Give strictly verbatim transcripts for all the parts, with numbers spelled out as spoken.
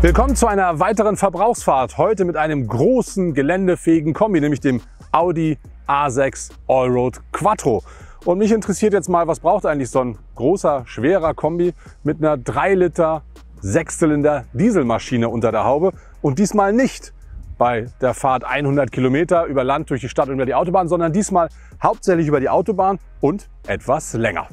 Willkommen zu einer weiteren Verbrauchsfahrt. Heute mit einem großen geländefähigen Kombi, nämlich dem Audi A sechs Allroad Quattro. Und mich interessiert jetzt mal, was braucht eigentlich so ein großer, schwerer Kombi mit einer drei Liter Sechszylinder Dieselmaschine unter der Haube und diesmal nicht bei der Fahrt hundert Kilometer über Land, durch die Stadt und über die Autobahn, sondern diesmal hauptsächlich über die Autobahn und etwas länger.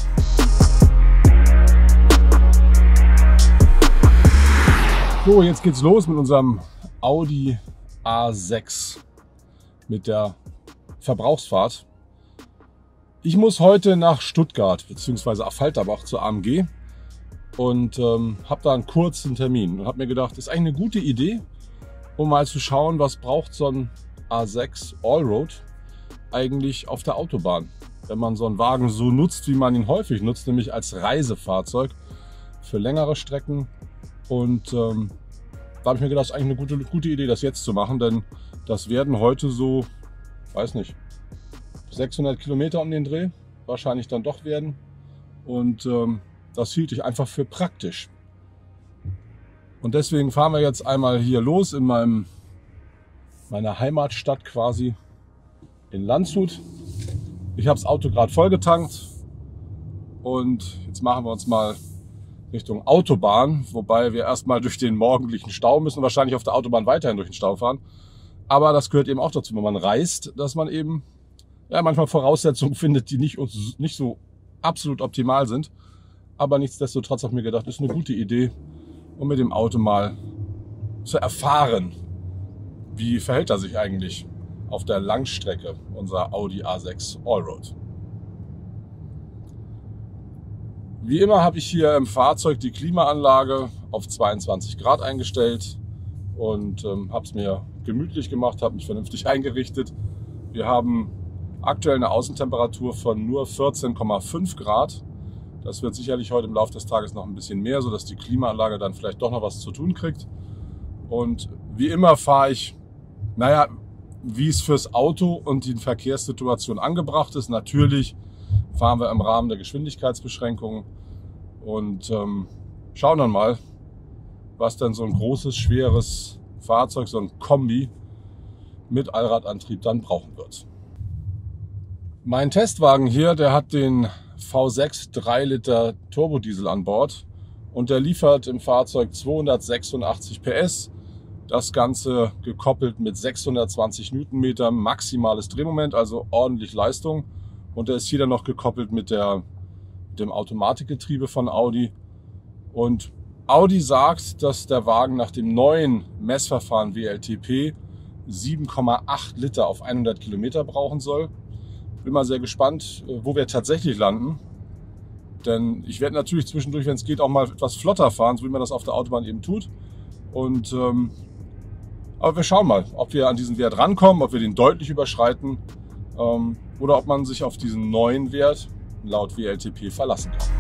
So, jetzt geht's los mit unserem Audi A sechs mit der Verbrauchsfahrt. Ich muss heute nach Stuttgart bzw. Affalterbach zur A M G und ähm, habe da einen kurzen Termin und habe mir gedacht, das ist eigentlich eine gute Idee, um mal zu schauen, was braucht so ein A sechs Allroad eigentlich auf der Autobahn, wenn man so einen Wagen so nutzt, wie man ihn häufig nutzt, nämlich als Reisefahrzeug für längere Strecken. Und ähm, da habe ich mir gedacht, das ist eigentlich eine gute, gute Idee, das jetzt zu machen, denn das werden heute so, weiß nicht, sechshundert Kilometer um den Dreh wahrscheinlich dann doch werden. Und ähm, das hielt ich einfach für praktisch. Und deswegen fahren wir jetzt einmal hier los in meinem, meiner Heimatstadt quasi in Landshut. Ich habe das Auto gerade vollgetankt und jetzt machen wir uns mal Richtung Autobahn, wobei wir erstmal durch den morgendlichen Stau müssen, wahrscheinlich auf der Autobahn weiterhin durch den Stau fahren. Aber das gehört eben auch dazu, wenn man reist, dass man eben ja, manchmal Voraussetzungen findet, die nicht, nicht so absolut optimal sind. Aber nichtsdestotrotz habe ich mir gedacht, das ist eine gute Idee, um mit dem Auto mal zu erfahren, wie verhält er sich eigentlich auf der Langstrecke, unser Audi A sechs Allroad. Wie immer habe ich hier im Fahrzeug die Klimaanlage auf zweiundzwanzig Grad eingestellt und ähm, habe es mir gemütlich gemacht, habe mich vernünftig eingerichtet. Wir haben aktuell eine Außentemperatur von nur vierzehn Komma fünf Grad. Das wird sicherlich heute im Laufe des Tages noch ein bisschen mehr, sodass die Klimaanlage dann vielleicht doch noch was zu tun kriegt. Und wie immer fahre ich, naja, wie es fürs Auto und die Verkehrssituation angebracht ist. Natürlich fahren wir im Rahmen der Geschwindigkeitsbeschränkungen und ähm, schauen dann mal, was denn so ein großes, schweres Fahrzeug, so ein Kombi mit Allradantrieb dann brauchen wird. Mein Testwagen hier, der hat den V sechs drei Liter Turbodiesel an Bord und der liefert im Fahrzeug zweihundertsechsundachtzig P S. Das Ganze gekoppelt mit sechshundertzwanzig Newtonmeter maximales Drehmoment, also ordentlich Leistung. Und der ist hier dann noch gekoppelt mit, der, mit dem Automatikgetriebe von Audi. Und Audi sagt, dass der Wagen nach dem neuen Messverfahren W L T P sieben Komma acht Liter auf hundert Kilometer brauchen soll. Bin mal sehr gespannt, wo wir tatsächlich landen. Denn ich werde natürlich zwischendurch, wenn es geht, auch mal etwas flotter fahren, so wie man das auf der Autobahn eben tut. Und, ähm, aber wir schauen mal, ob wir an diesen Wert rankommen, ob wir den deutlich überschreiten. Ähm, oder ob man sich auf diesen neuen Wert laut W L T P verlassen kann.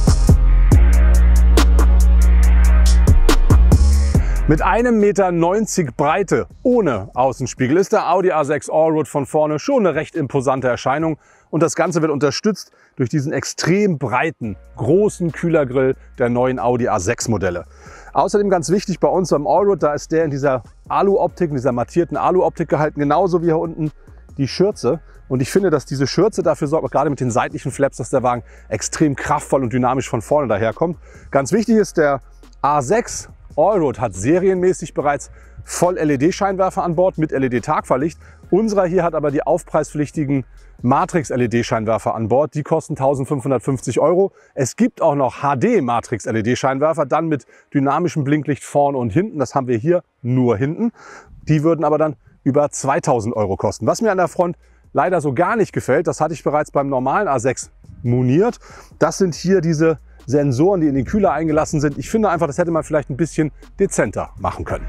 Mit einem Meter neunzig Breite ohne Außenspiegel ist der Audi A sechs Allroad von vorne schon eine recht imposante Erscheinung. Und das Ganze wird unterstützt durch diesen extrem breiten, großen Kühlergrill der neuen Audi A sechs Modelle. Außerdem ganz wichtig bei uns beim Allroad, da ist der in dieser Alu-Optik, in dieser mattierten Alu-Optik gehalten, genauso wie hier unten die Schürze. Und ich finde, dass diese Schürze dafür sorgt, gerade mit den seitlichen Flaps, dass der Wagen extrem kraftvoll und dynamisch von vorne daherkommt. Ganz wichtig ist, der A sechs Allroad hat serienmäßig bereits Voll-L E D-Scheinwerfer an Bord mit L E D-Tagfahrlicht. Unserer hier hat aber die aufpreispflichtigen Matrix-L E D-Scheinwerfer an Bord. Die kosten eintausendfünfhundertfünfzig Euro. Es gibt auch noch H D-Matrix-L E D-Scheinwerfer, dann mit dynamischem Blinklicht vorne und hinten. Das haben wir hier nur hinten. Die würden aber dann über zweitausend Euro kosten. Was mir an der Front leider so gar nicht gefällt, das hatte ich bereits beim normalen A sechs moniert. Das sind hier diese Sensoren, die in den Kühler eingelassen sind. Ich finde einfach, das hätte man vielleicht ein bisschen dezenter machen können.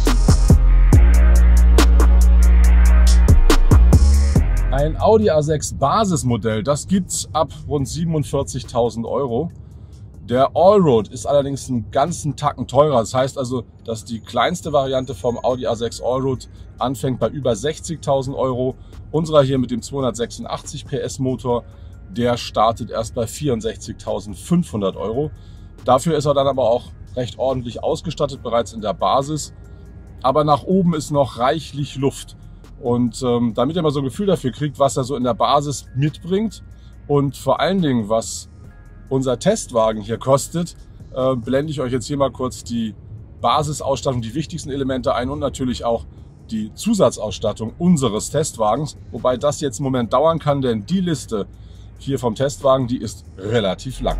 Ein Audi A sechs Basismodell, das gibt's ab rund siebenundvierzigtausend Euro. Der Allroad ist allerdings einen ganzen Tacken teurer. Das heißt also, dass die kleinste Variante vom Audi A sechs Allroad anfängt bei über sechzigtausend Euro. Unserer hier mit dem zweihundertsechsundachtzig P S Motor, der startet erst bei vierundsechzigtausendfünfhundert Euro. Dafür ist er dann aber auch recht ordentlich ausgestattet, bereits in der Basis. Aber nach oben ist noch reichlich Luft. Und ähm, damit ihr mal so ein Gefühl dafür kriegt, was er so in der Basis mitbringt und vor allen Dingen, was unser Testwagen hier kostet, äh, blende ich euch jetzt hier mal kurz die Basisausstattung, die wichtigsten Elemente ein und natürlich auch die Zusatzausstattung unseres Testwagens. Wobei das jetzt einen Moment dauern kann, denn die Liste hier vom Testwagen, die ist relativ lang.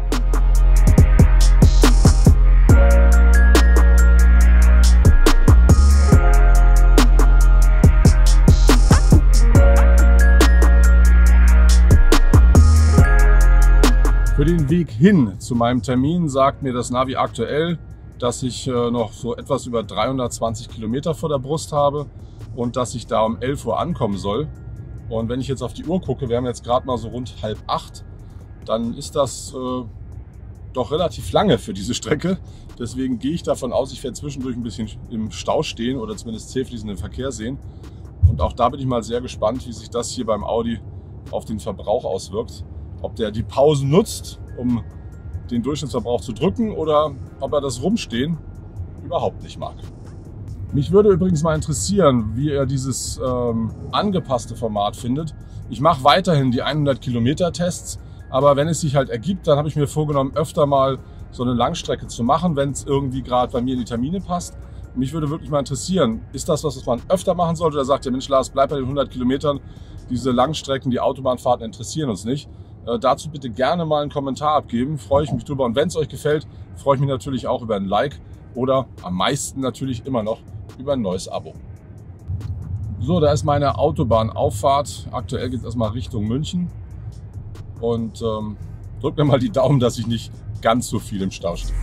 Für den Weg hin zu meinem Termin sagt mir das Navi aktuell, dass ich äh, noch so etwas über dreihundertzwanzig Kilometer vor der Brust habe und dass ich da um elf Uhr ankommen soll. Und wenn ich jetzt auf die Uhr gucke, wir haben jetzt gerade mal so rund halb acht, dann ist das äh, doch relativ lange für diese Strecke. Deswegen gehe ich davon aus, ich werde zwischendurch ein bisschen im Stau stehen oder zumindest zähfließenden Verkehr sehen. Und auch da bin ich mal sehr gespannt, wie sich das hier beim Audi auf den Verbrauch auswirkt. Ob der die Pausen nutzt, um den Durchschnittsverbrauch zu drücken, oder ob er das Rumstehen überhaupt nicht mag. Mich würde übrigens mal interessieren, wie ihr dieses ähm, angepasste Format findet. Ich mache weiterhin die hundert Kilometer Tests, aber wenn es sich halt ergibt, dann habe ich mir vorgenommen, öfter mal so eine Langstrecke zu machen, wenn es irgendwie gerade bei mir in die Termine passt. Mich würde wirklich mal interessieren, ist das was, was man öfter machen sollte? Oder sagt ihr, Mensch Lars, bleib bei den hundert Kilometern, diese Langstrecken, die Autobahnfahrten interessieren uns nicht. Äh, dazu bitte gerne mal einen Kommentar abgeben, freue ich mich drüber. Und wenn es euch gefällt, freue ich mich natürlich auch über ein Like oder am meisten natürlich immer noch über ein neues Abo. So, da ist meine Autobahnauffahrt. Aktuell geht es erstmal Richtung München. Und ähm, drückt mir mal die Daumen, dass ich nicht ganz so viel im Stau stehe.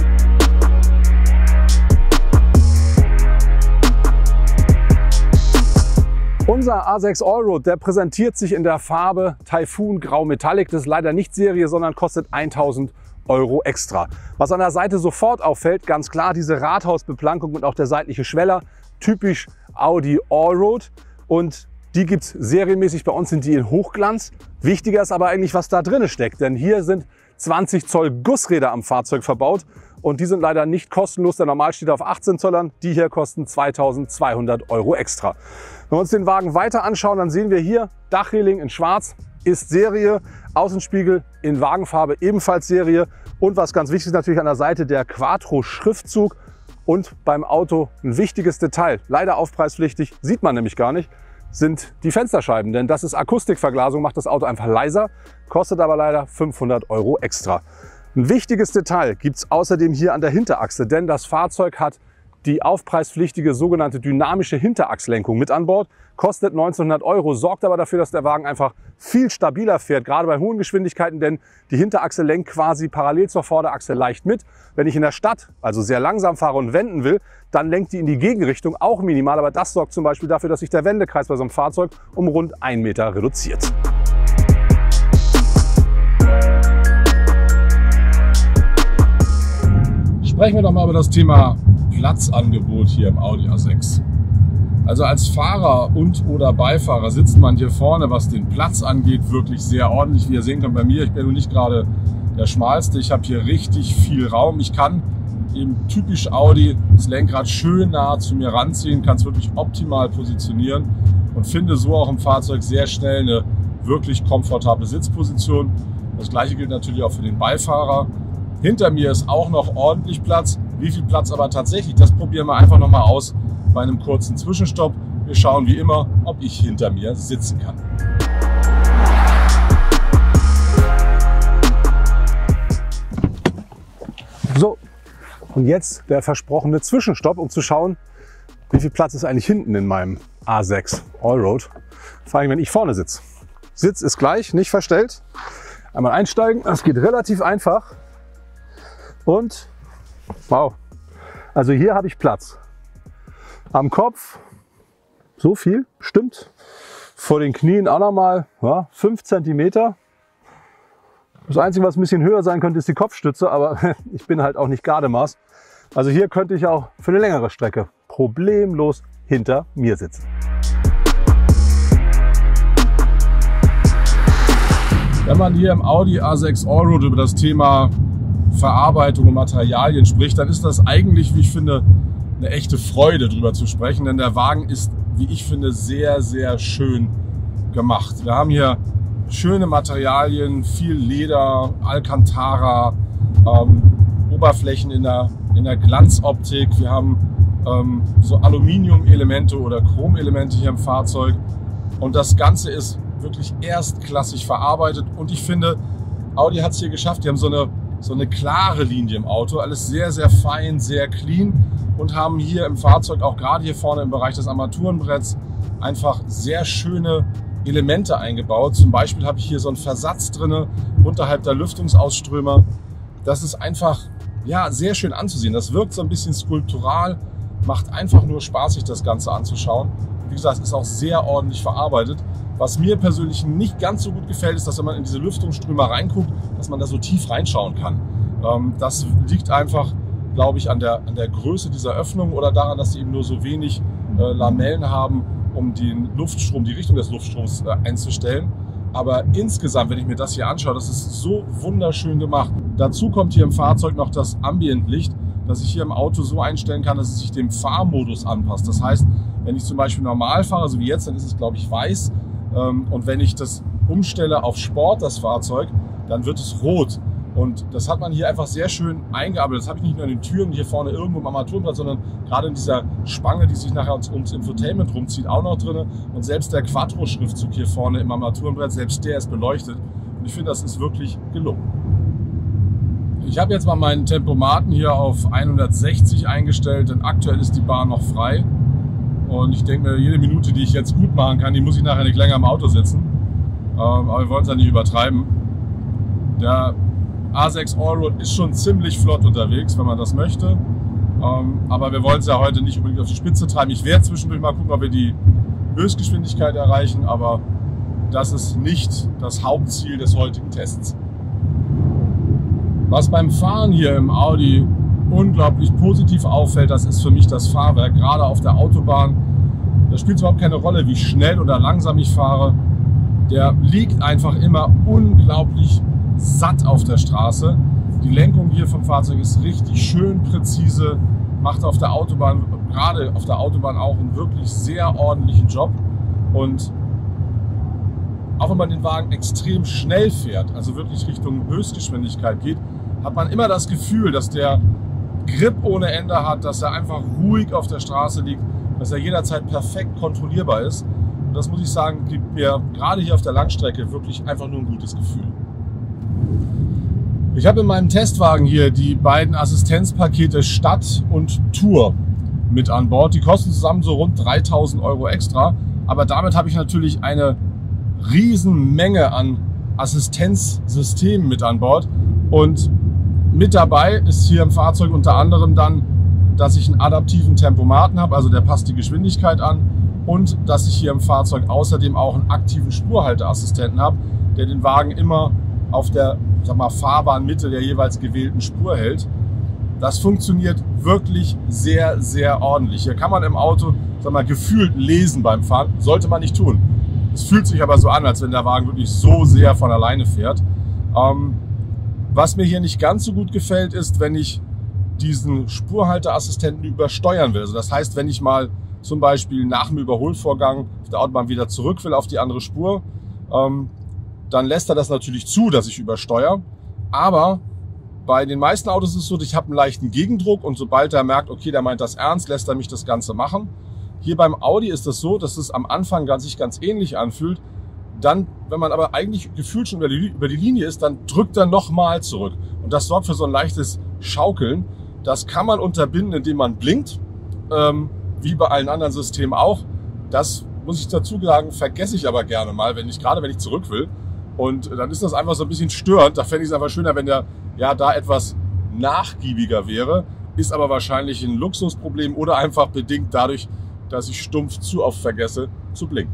Unser A sechs Allroad, der präsentiert sich in der Farbe Typhoon Grau Metallic. Das ist leider nicht Serie, sondern kostet eintausend Euro extra. Was an der Seite sofort auffällt, ganz klar diese Rathausbeplankung und auch der seitliche Schweller. Typisch Audi Allroad. Und die gibt es serienmäßig, bei uns sind die in Hochglanz. Wichtiger ist aber eigentlich, was da drin steckt. Denn hier sind zwanzig Zoll Gussräder am Fahrzeug verbaut. Und die sind leider nicht kostenlos. Der normal steht auf achtzehn Zollern. Die hier kosten zweitausendzweihundert Euro extra. Wenn wir uns den Wagen weiter anschauen, dann sehen wir hier Dachreling in Schwarz ist Serie, Außenspiegel in Wagenfarbe ebenfalls Serie. Und was ganz wichtig ist natürlich an der Seite der Quattro-Schriftzug. Und beim Auto ein wichtiges Detail, leider aufpreispflichtig, sieht man nämlich gar nicht, sind die Fensterscheiben. Denn das ist Akustikverglasung, macht das Auto einfach leiser, kostet aber leider fünfhundert Euro extra. Ein wichtiges Detail gibt es außerdem hier an der Hinterachse, denn das Fahrzeug hat die aufpreispflichtige sogenannte dynamische Hinterachslenkung mit an Bord, kostet neunzehnhundert Euro, sorgt aber dafür, dass der Wagen einfach viel stabiler fährt, gerade bei hohen Geschwindigkeiten, denn die Hinterachse lenkt quasi parallel zur Vorderachse leicht mit. Wenn ich in der Stadt also sehr langsam fahre und wenden will, dann lenkt die in die Gegenrichtung auch minimal, aber das sorgt zum Beispiel dafür, dass sich der Wendekreis bei so einem Fahrzeug um rund einen Meter reduziert. Sprechen wir doch mal über das Thema Platzangebot hier im Audi A sechs. Also als Fahrer und oder Beifahrer sitzt man hier vorne, was den Platz angeht, wirklich sehr ordentlich. Wie ihr sehen könnt bei mir, ich bin nun nicht gerade der Schmalste, ich habe hier richtig viel Raum. Ich kann eben typisch Audi das Lenkrad schön nah zu mir ranziehen, kann es wirklich optimal positionieren und finde so auch im Fahrzeug sehr schnell eine wirklich komfortable Sitzposition. Das gleiche gilt natürlich auch für den Beifahrer. Hinter mir ist auch noch ordentlich Platz. Wie viel Platz aber tatsächlich, das probieren wir einfach noch mal aus bei einem kurzen Zwischenstopp. Wir schauen wie immer, ob ich hinter mir sitzen kann. So, und jetzt der versprochene Zwischenstopp, um zu schauen, wie viel Platz ist eigentlich hinten in meinem A sechs Allroad. Vor allem, wenn ich vorne sitze. Sitz ist gleich, nicht verstellt. Einmal einsteigen, das geht relativ einfach. Und wow, also hier habe ich Platz. Am Kopf so viel, stimmt. Vor den Knien auch nochmal ja, fünf Zentimeter. Das Einzige, was ein bisschen höher sein könnte, ist die Kopfstütze, aber ich bin halt auch nicht Gardemaß. Also hier könnte ich auch für eine längere Strecke problemlos hinter mir sitzen. Wenn man hier im Audi A sechs Allroad über das Thema Verarbeitung und Materialien spricht, dann ist das eigentlich, wie ich finde, eine echte Freude, drüber zu sprechen. Denn der Wagen ist, wie ich finde, sehr, sehr schön gemacht. Wir haben hier schöne Materialien, viel Leder, Alcantara, ähm, Oberflächen in der, in der Glanzoptik. Wir haben ähm, so Aluminium-Elemente oder Chrom-Elemente hier im Fahrzeug. Und das Ganze ist wirklich erstklassig verarbeitet. Und ich finde, Audi hat es hier geschafft. Die haben so eine, so eine klare Linie im Auto. Alles sehr, sehr fein, sehr clean. Und haben hier im Fahrzeug, auch gerade hier vorne im Bereich des Armaturenbretts, einfach sehr schöne Elemente eingebaut. Zum Beispiel habe ich hier so einen Versatz drin, unterhalb der Lüftungsausströmer. Das ist einfach, ja, sehr schön anzusehen. Das wirkt so ein bisschen skulptural, macht einfach nur Spaß, sich das Ganze anzuschauen. Wie gesagt, es ist auch sehr ordentlich verarbeitet. Was mir persönlich nicht ganz so gut gefällt, ist, dass wenn man in diese Lüftungsströmer reinguckt, dass man da so tief reinschauen kann. Das liegt einfach, glaube ich, an der, an der Größe dieser Öffnung oder daran, dass sie eben nur so wenig äh, Lamellen haben, um den Luftstrom, die Richtung des Luftstroms äh, einzustellen. Aber insgesamt, wenn ich mir das hier anschaue, das ist so wunderschön gemacht. Dazu kommt hier im Fahrzeug noch das Ambientlicht, das ich hier im Auto so einstellen kann, dass es sich dem Fahrmodus anpasst. Das heißt, wenn ich zum Beispiel normal fahre, so wie jetzt, dann ist es, glaube ich, weiß. Ähm, und wenn ich das umstelle auf Sport, das Fahrzeug, dann wird es rot. Und das hat man hier einfach sehr schön eingearbeitet. Das habe ich nicht nur in den Türen hier vorne irgendwo im Armaturenbrett, sondern gerade in dieser Spange, die sich nachher ums Infotainment rumzieht, auch noch drin. Und selbst der Quattro-Schriftzug hier vorne im Armaturenbrett, selbst der ist beleuchtet. Und ich finde, das ist wirklich gelungen. Ich habe jetzt mal meinen Tempomaten hier auf hundertsechzig eingestellt, denn aktuell ist die Bahn noch frei. Und ich denke mir, jede Minute, die ich jetzt gut machen kann, die muss ich nachher nicht länger im Auto sitzen. Aber wir wollen es ja nicht übertreiben. Der A sechs Allroad ist schon ziemlich flott unterwegs, wenn man das möchte. Ähm, aber wir wollen es ja heute nicht unbedingt auf die Spitze treiben. Ich werde zwischendurch mal gucken, ob wir die Höchstgeschwindigkeit erreichen, aber das ist nicht das Hauptziel des heutigen Tests. Was beim Fahren hier im Audi unglaublich positiv auffällt, das ist für mich das Fahrwerk, gerade auf der Autobahn. Da spielt es überhaupt keine Rolle, wie schnell oder langsam ich fahre. Der liegt einfach immer unglaublich satt auf der Straße. Die Lenkung hier vom Fahrzeug ist richtig schön präzise, macht auf der Autobahn, gerade auf der Autobahn auch einen wirklich sehr ordentlichen Job. Und auch wenn man den Wagen extrem schnell fährt, also wirklich Richtung Höchstgeschwindigkeit geht, hat man immer das Gefühl, dass der Grip ohne Ende hat, dass er einfach ruhig auf der Straße liegt, dass er jederzeit perfekt kontrollierbar ist. Und das muss ich sagen, gibt mir gerade hier auf der Langstrecke wirklich einfach nur ein gutes Gefühl. Ich habe in meinem Testwagen hier die beiden Assistenzpakete Stadt und Tour mit an Bord. Die kosten zusammen so rund dreitausend Euro extra. Aber damit habe ich natürlich eine riesen Menge an Assistenzsystemen mit an Bord. Und mit dabei ist hier im Fahrzeug unter anderem dann, dass ich einen adaptiven Tempomaten habe, also der passt die Geschwindigkeit an. Und dass ich hier im Fahrzeug außerdem auch einen aktiven Spurhalteassistenten habe, der den Wagen immer auf der, sag mal, Fahrbahnmitte der jeweils gewählten Spur hält. Das funktioniert wirklich sehr, sehr ordentlich. Hier kann man im Auto, sag mal, gefühlt lesen beim Fahren. Sollte man nicht tun. Es fühlt sich aber so an, als wenn der Wagen wirklich so sehr von alleine fährt. Ähm, was mir hier nicht ganz so gut gefällt, ist, wenn ich diesen Spurhalteassistenten übersteuern will. Also das heißt, wenn ich mal zum Beispiel nach dem Überholvorgang auf der Autobahn wieder zurück will auf die andere Spur, ähm, dann lässt er das natürlich zu, dass ich übersteuere. Aber bei den meisten Autos ist es so, ich habe einen leichten Gegendruck und sobald er merkt, okay, der meint das ernst, lässt er mich das Ganze machen. Hier beim Audi ist es so, dass es am Anfang ganz, sich ganz ähnlich anfühlt. Dann, wenn man aber eigentlich gefühlt schon über die, über die Linie ist, dann drückt er nochmal zurück. Und das sorgt für so ein leichtes Schaukeln. Das kann man unterbinden, indem man blinkt, ähm, wie bei allen anderen Systemen auch. Das muss ich dazu sagen, vergesse ich aber gerne mal, wenn ich, gerade wenn ich zurück will. Und dann ist das einfach so ein bisschen störend. Da fände ich es einfach schöner, wenn der ja da etwas nachgiebiger wäre. Ist aber wahrscheinlich ein Luxusproblem oder einfach bedingt dadurch, dass ich stumpf zu oft vergesse zu blinken.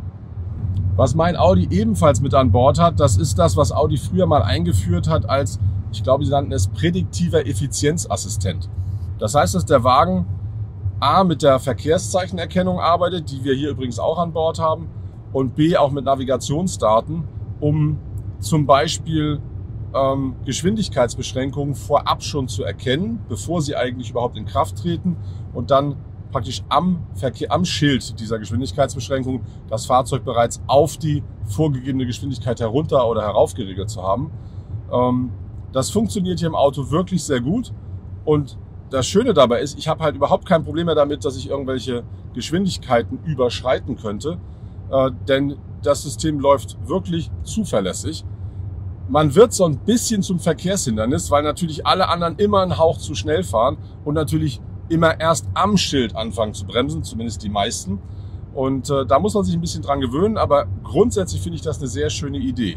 Was mein Audi ebenfalls mit an Bord hat, das ist das, was Audi früher mal eingeführt hat als, ich glaube, sie nannten es prädiktiver Effizienzassistent. Das heißt, dass der Wagen A mit der Verkehrszeichenerkennung arbeitet, die wir hier übrigens auch an Bord haben, und B auch mit Navigationsdaten, um zum Beispiel ähm, Geschwindigkeitsbeschränkungen vorab schon zu erkennen, bevor sie eigentlich überhaupt in Kraft treten und dann praktisch am Verkehr, am Schild dieser Geschwindigkeitsbeschränkung das Fahrzeug bereits auf die vorgegebene Geschwindigkeit herunter oder herauf geregelt zu haben. Ähm, das funktioniert hier im Auto wirklich sehr gut und das Schöne dabei ist, ich habe halt überhaupt kein Problem mehr damit, dass ich irgendwelche Geschwindigkeiten überschreiten könnte, äh, denn das System läuft wirklich zuverlässig. Man wird so ein bisschen zum Verkehrshindernis, weil natürlich alle anderen immer einen Hauch zu schnell fahren und natürlich immer erst am Schild anfangen zu bremsen, zumindest die meisten. Und äh, da muss man sich ein bisschen dran gewöhnen, aber grundsätzlich finde ich das eine sehr schöne Idee.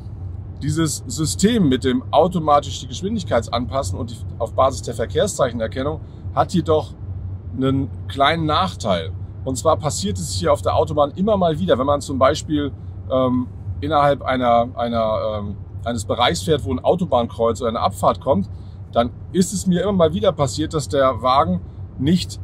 Dieses System mit dem automatisch die Geschwindigkeit anpassen und die, auf Basis der Verkehrszeichenerkennung hat jedoch einen kleinen Nachteil. Und zwar passiert es hier auf der Autobahn immer mal wieder, wenn man zum Beispiel ähm, innerhalb einer, einer, ähm, eines Bereichs fährt, wo ein Autobahnkreuz oder eine Abfahrt kommt, dann ist es mir immer mal wieder passiert, dass der Wagen nicht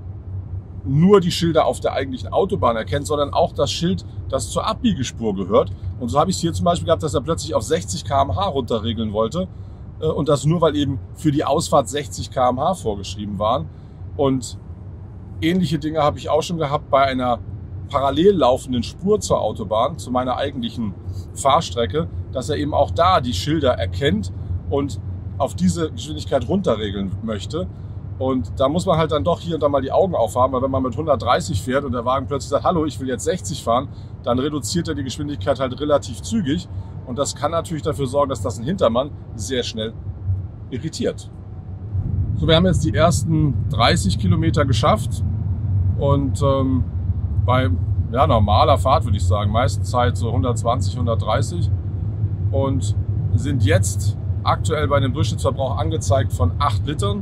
nur die Schilder auf der eigentlichen Autobahn erkennt, sondern auch das Schild, das zur Abbiegespur gehört. Und so habe ich es hier zum Beispiel gehabt, dass er plötzlich auf sechzig Kilometer pro Stunde runterregeln wollte. Und das nur, weil eben für die Ausfahrt sechzig Kilometer pro Stunde vorgeschrieben waren. Und ähnliche Dinge habe ich auch schon gehabt bei einer parallel laufenden Spur zur Autobahn, zu meiner eigentlichen Fahrstrecke, dass er eben auch da die Schilder erkennt und auf diese Geschwindigkeit runterregeln möchte. Und da muss man halt dann doch hier und da mal die Augen aufhaben, weil wenn man mit hundertdreißig fährt und der Wagen plötzlich sagt, hallo, ich will jetzt sechzig fahren, dann reduziert er die Geschwindigkeit halt relativ zügig. Und das kann natürlich dafür sorgen, dass das ein Hintermann sehr schnell irritiert. So, wir haben jetzt die ersten dreißig Kilometer geschafft und ähm, bei ja, normaler Fahrt würde ich sagen, meistens Zeit so hundertzwanzig, hundertdreißig und sind jetzt aktuell bei einem Durchschnittsverbrauch angezeigt von acht Litern.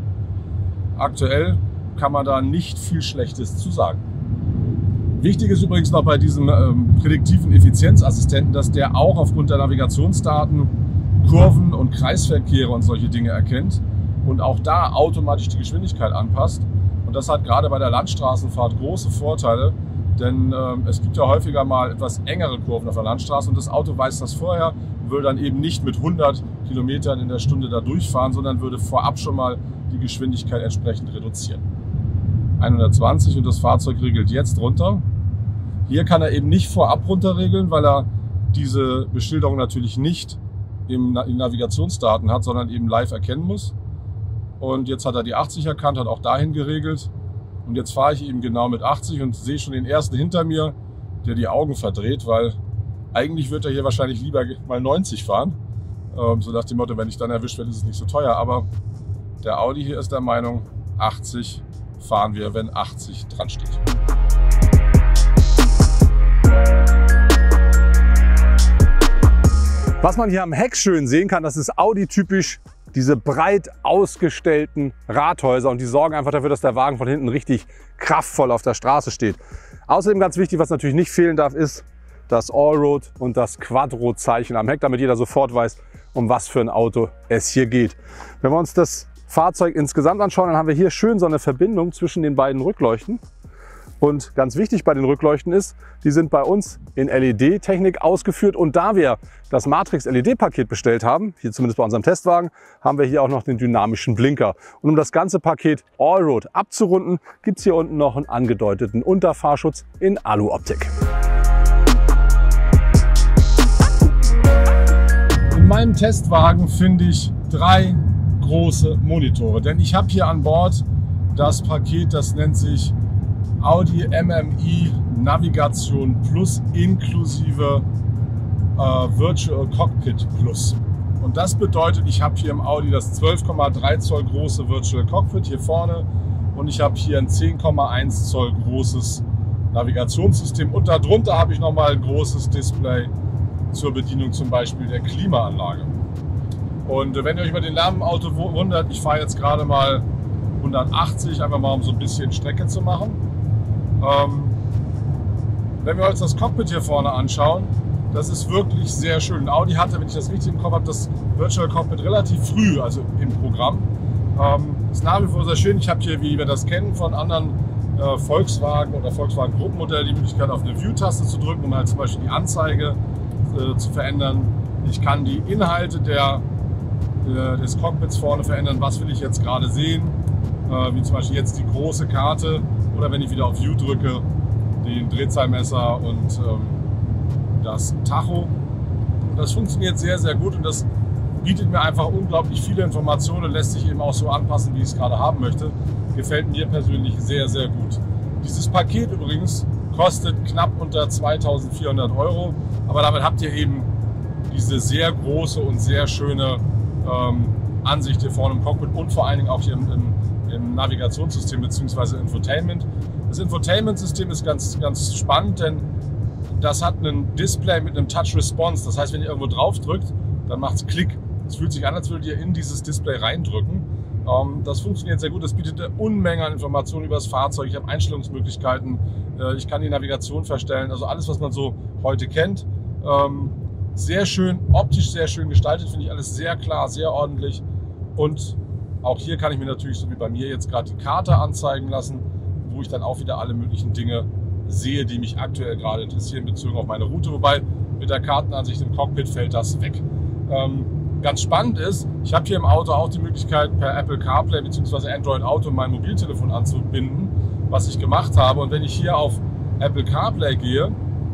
Aktuell kann man da nicht viel Schlechtes zu sagen. Wichtig ist übrigens noch bei diesem ähm, prädiktiven Effizienzassistenten, dass der auch aufgrund der Navigationsdaten Kurven und Kreisverkehre und solche Dinge erkennt und auch da automatisch die Geschwindigkeit anpasst. Und das hat gerade bei der Landstraßenfahrt große Vorteile, denn ähm, es gibt ja häufiger mal etwas engere Kurven auf der Landstraße und das Auto weiß das vorher und würde dann eben nicht mit hundert Kilometern in der Stunde da durchfahren, sondern würde vorab schon mal die Geschwindigkeit entsprechend reduzieren. hundertzwanzig und das Fahrzeug regelt jetzt runter. Hier kann er eben nicht vorab runterregeln, weil er diese Beschilderung natürlich nicht im, in Navigationsdaten hat, sondern eben live erkennen muss. Und jetzt hat er die achtzig erkannt, hat auch dahin geregelt. Und jetzt fahre ich eben genau mit achtzig und sehe schon den ersten hinter mir, der die Augen verdreht, weil eigentlich wird er hier wahrscheinlich lieber mal neunzig fahren. Ähm, so nach dem Motto, wenn ich dann erwischt werde, ist es nicht so teuer. Aber der Audi hier ist der Meinung, achtzig fahren wir, wenn achtzig dran steht. Was man hier am Heck schön sehen kann, das ist Audi-typisch, diese breit ausgestellten Radhäuser, und die sorgen einfach dafür, dass der Wagen von hinten richtig kraftvoll auf der Straße steht. Außerdem ganz wichtig, was natürlich nicht fehlen darf, ist das Allroad und das Quattro-Zeichen am Heck, damit jeder sofort weiß, um was für ein Auto es hier geht. Wenn wir uns das Fahrzeug insgesamt anschauen, dann haben wir hier schön so eine Verbindung zwischen den beiden Rückleuchten. Und ganz wichtig bei den Rückleuchten ist, die sind bei uns in L E D-Technik ausgeführt. Und da wir das Matrix-L E D-Paket bestellt haben, hier zumindest bei unserem Testwagen, haben wir hier auch noch den dynamischen Blinker. Und um das ganze Paket Allroad abzurunden, gibt es hier unten noch einen angedeuteten Unterfahrschutz in Alu-Optik. In meinem Testwagen finde ich drei große Monitore, denn ich habe hier an Bord das Paket, das nennt sich Audi M M I Navigation Plus inklusive äh, Virtual Cockpit Plus. Und das bedeutet, ich habe hier im Audi das zwölf Komma drei Zoll große Virtual Cockpit hier vorne und ich habe hier ein zehn Komma eins Zoll großes Navigationssystem und darunter habe ich nochmal ein großes Display zur Bedienung zum Beispiel der Klimaanlage. Und wenn ihr euch über den Lärm im Auto wundert, ich fahre jetzt gerade mal hundertachtzig, einfach mal um so ein bisschen Strecke zu machen. Ähm, wenn wir uns das Cockpit hier vorne anschauen, das ist wirklich sehr schön. Audi hatte, wenn ich das richtig im Kopf habe, das Virtual Cockpit relativ früh, also im Programm. Ähm, ist nach wie vor sehr schön. Ich habe hier, wie wir das kennen von anderen äh, Volkswagen oder Volkswagen-Gruppenmodellen, die Möglichkeit auf eine View-Taste zu drücken, um halt zum Beispiel die Anzeige äh, zu verändern. Ich kann die Inhalte der äh, des Cockpits vorne verändern. Was will ich jetzt gerade sehen? Äh, wie zum Beispiel jetzt die große Karte oder wenn ich wieder auf View drücke, den Drehzahlmesser und ähm, das Tacho. Das funktioniert sehr, sehr gut und das bietet mir einfach unglaublich viele Informationen, lässt sich eben auch so anpassen, wie ich es gerade haben möchte. Gefällt mir persönlich sehr, sehr gut. Dieses Paket übrigens kostet knapp unter zweitausendvierhundert Euro, aber damit habt ihr eben diese sehr große und sehr schöne ähm, Ansicht hier vorne im Cockpit und vor allen Dingen auch hier im, im, im Navigationssystem bzw. Infotainment. Das Infotainment-System ist ganz, ganz spannend, denn das hat ein Display mit einem Touch Response. Das heißt, wenn ihr irgendwo drauf drückt, dann macht es Klick. Es fühlt sich an, als würdet ihr in dieses Display reindrücken. Ähm, das funktioniert sehr gut. Das bietet eine Unmenge an Informationen über das Fahrzeug. Ich habe Einstellungsmöglichkeiten. Äh, ich kann die Navigation verstellen. Also alles, was man so heute kennt. Ähm, sehr schön, optisch sehr schön gestaltet. Finde ich alles sehr klar, sehr ordentlich. Und auch hier kann ich mir natürlich, so wie bei mir jetzt gerade, die Karte anzeigen lassen, wo ich dann auch wieder alle möglichen Dinge sehe, die mich aktuell gerade interessieren, bezogen auf meine Route. Wobei mit der Kartenansicht im Cockpit fällt das weg. Ähm, ganz spannend ist, ich habe hier im Auto auch die Möglichkeit, per Apple CarPlay bzw. Android Auto mein Mobiltelefon anzubinden, was ich gemacht habe. Und wenn ich hier auf Apple CarPlay gehe,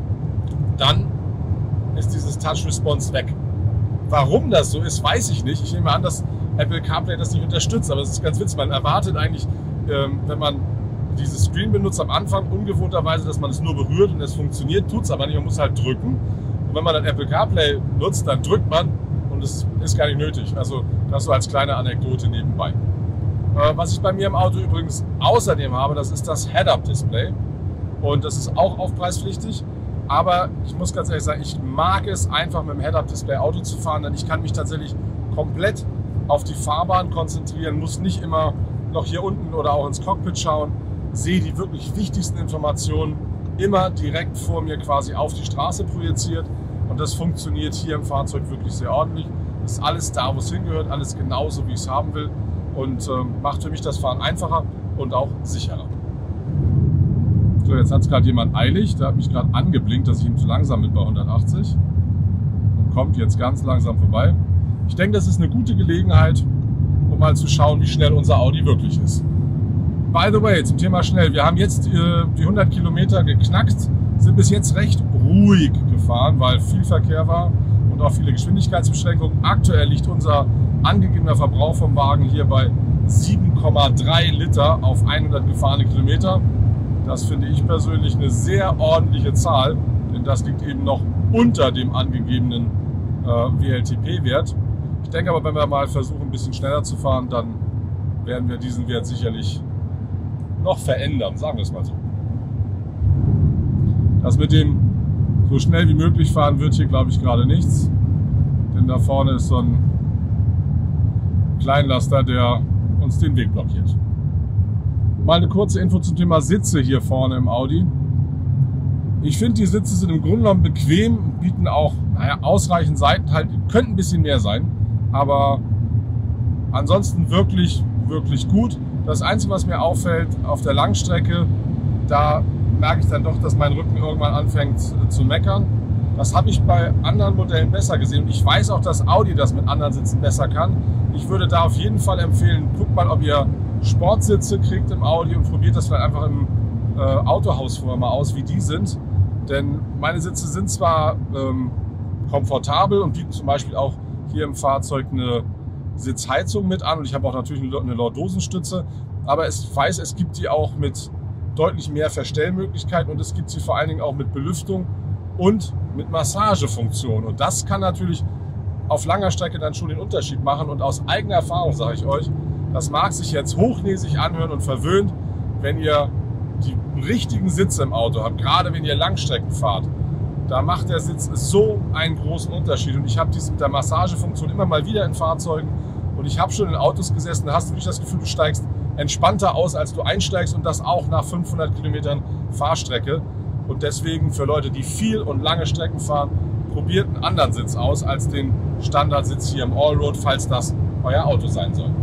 dann ist dieses Touch Response weg. Warum das so ist, weiß ich nicht. Ich nehme an, dass Apple CarPlay das nicht unterstützt, aber es ist ganz witzig. Man erwartet eigentlich, ähm, wenn man dieses Screen benutzt am Anfang ungewohnterweise, dass man es nur berührt und es funktioniert, tut es aber nicht, man muss halt drücken. Und wenn man dann Apple CarPlay nutzt, dann drückt man und es ist gar nicht nötig. Also das so als kleine Anekdote nebenbei. Äh, was ich bei mir im Auto übrigens außerdem habe, das ist das Head-Up-Display und das ist auch aufpreispflichtig. Aber ich muss ganz ehrlich sagen, ich mag es einfach mit dem Head-Up-Display Auto zu fahren, denn ich kann mich tatsächlich komplett auf die Fahrbahn konzentrieren, muss nicht immer noch hier unten oder auch ins Cockpit schauen, sehe die wirklich wichtigsten Informationen immer direkt vor mir quasi auf die Straße projiziert und das funktioniert hier im Fahrzeug wirklich sehr ordentlich. Das ist alles da, wo es hingehört, alles genauso, wie ich es haben will und ähm, macht für mich das Fahren einfacher und auch sicherer. So, jetzt hat es gerade jemand eilig, der hat mich gerade angeblinkt, dass ich ihm zu langsam bin bei hundertachtzig und kommt jetzt ganz langsam vorbei. Ich denke, das ist eine gute Gelegenheit, um mal zu schauen, wie schnell unser Audi wirklich ist. By the way, zum Thema schnell. Wir haben jetzt äh, die hundert Kilometer geknackt, sind bis jetzt recht ruhig gefahren, weil viel Verkehr war und auch viele Geschwindigkeitsbeschränkungen. Aktuell liegt unser angegebener Verbrauch vom Wagen hier bei sieben Komma drei Liter auf hundert gefahrene Kilometer. Das finde ich persönlich eine sehr ordentliche Zahl, denn das liegt eben noch unter dem angegebenen äh, W L T P-Wert. Ich denke aber, wenn wir mal versuchen, ein bisschen schneller zu fahren, dann werden wir diesen Wert sicherlich noch verändern, sagen wir es mal so. Das mit dem so schnell wie möglich fahren wird hier, glaube ich, gerade nichts. Denn da vorne ist so ein Kleinlaster, der uns den Weg blockiert. Mal eine kurze Info zum Thema Sitze hier vorne im Audi. Ich finde, die Sitze sind im Grunde genommen bequem, bieten auch naja, ausreichend Seitenhalt, könnten ein bisschen mehr sein, aber ansonsten wirklich, wirklich gut. Das Einzige, was mir auffällt, auf der Langstrecke, da merke ich dann doch, dass mein Rücken irgendwann anfängt zu meckern. Das habe ich bei anderen Modellen besser gesehen. Und ich weiß auch, dass Audi das mit anderen Sitzen besser kann. Ich würde da auf jeden Fall empfehlen, guckt mal, ob ihr Sportsitze kriegt im Audi und probiert das vielleicht einfach im äh, Autohaus vorher mal aus, wie die sind. Denn meine Sitze sind zwar ähm, komfortabel und bieten zum Beispiel auch hier im Fahrzeug eine Sitzheizung mit an und ich habe auch natürlich eine Lordosenstütze, aber ich weiß, es gibt die auch mit deutlich mehr Verstellmöglichkeiten und es gibt sie vor allen Dingen auch mit Belüftung und mit Massagefunktion und das kann natürlich auf langer Strecke dann schon den Unterschied machen und aus eigener Erfahrung sage ich euch, das mag sich jetzt hochnäsig anhören und verwöhnt, wenn ihr die richtigen Sitze im Auto habt, gerade wenn ihr Langstrecken fahrt. Da macht der Sitz so einen großen Unterschied und ich habe dies mit der Massagefunktion immer mal wieder in Fahrzeugen und ich habe schon in Autos gesessen, da hast du nicht das Gefühl, du steigst entspannter aus, als du einsteigst und das auch nach fünfhundert Kilometern Fahrstrecke und deswegen für Leute, die viel und lange Strecken fahren, probiert einen anderen Sitz aus als den Standardsitz hier im Allroad, falls das euer Auto sein soll.